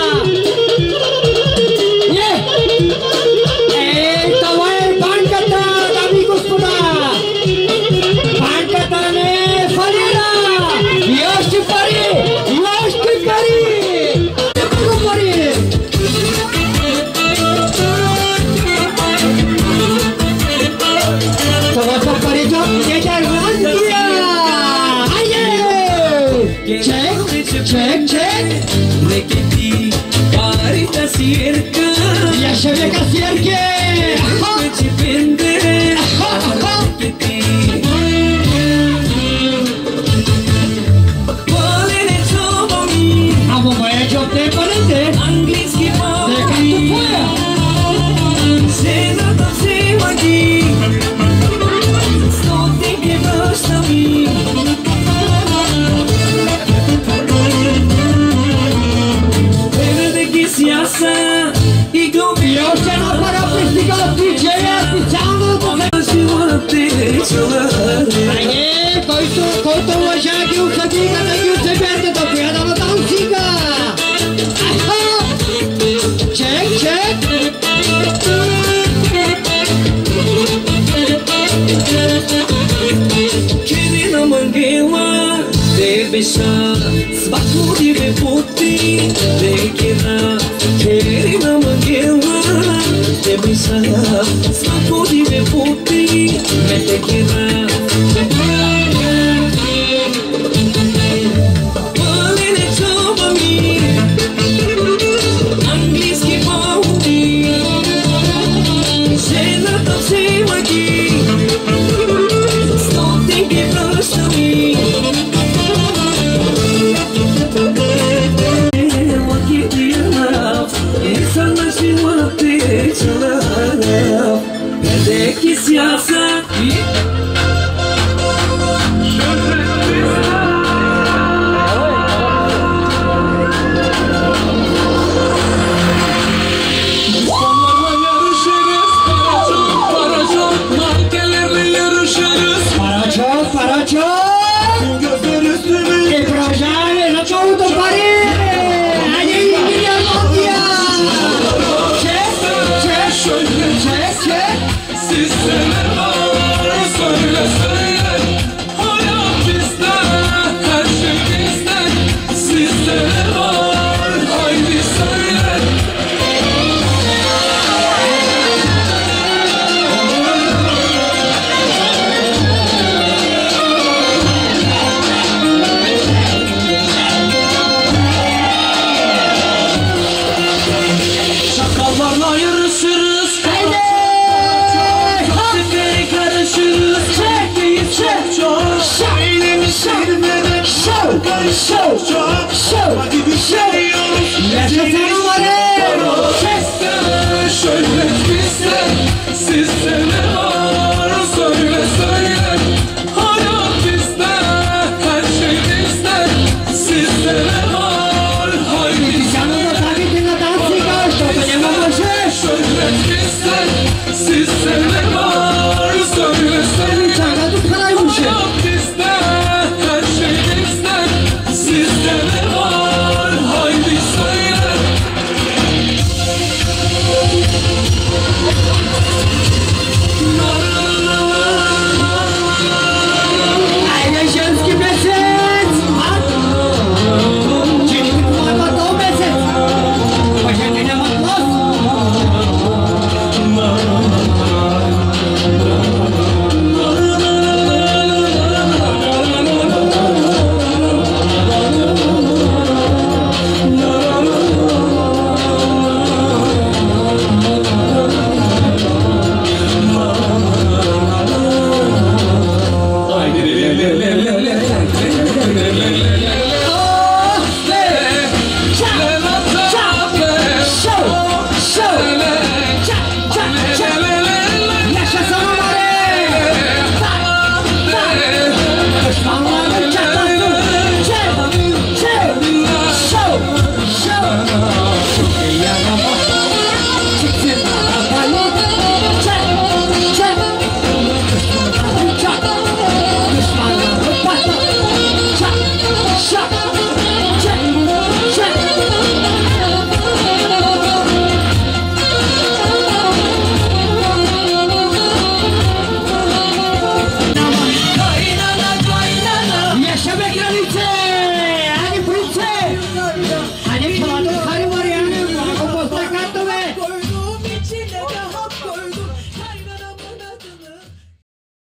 Това е банката, дами и господа! Банката не фалира! И още пари! И още пари! Много пари! Това са парите от Нидерландия! Айде! Чек! Чек! Чек! Я ще ви касирки! Ама моя джоб не е парите! Не както твоя! И още една пара пристига от диджея специално! Айде! Beša, svakudi me puti, vekina, čerina magela. Beša, svakudi me puti, vekina. Maline čuva mi, anglijski pauti, žena to čivaki, stotinke prašta mi. Deki siyaset Sister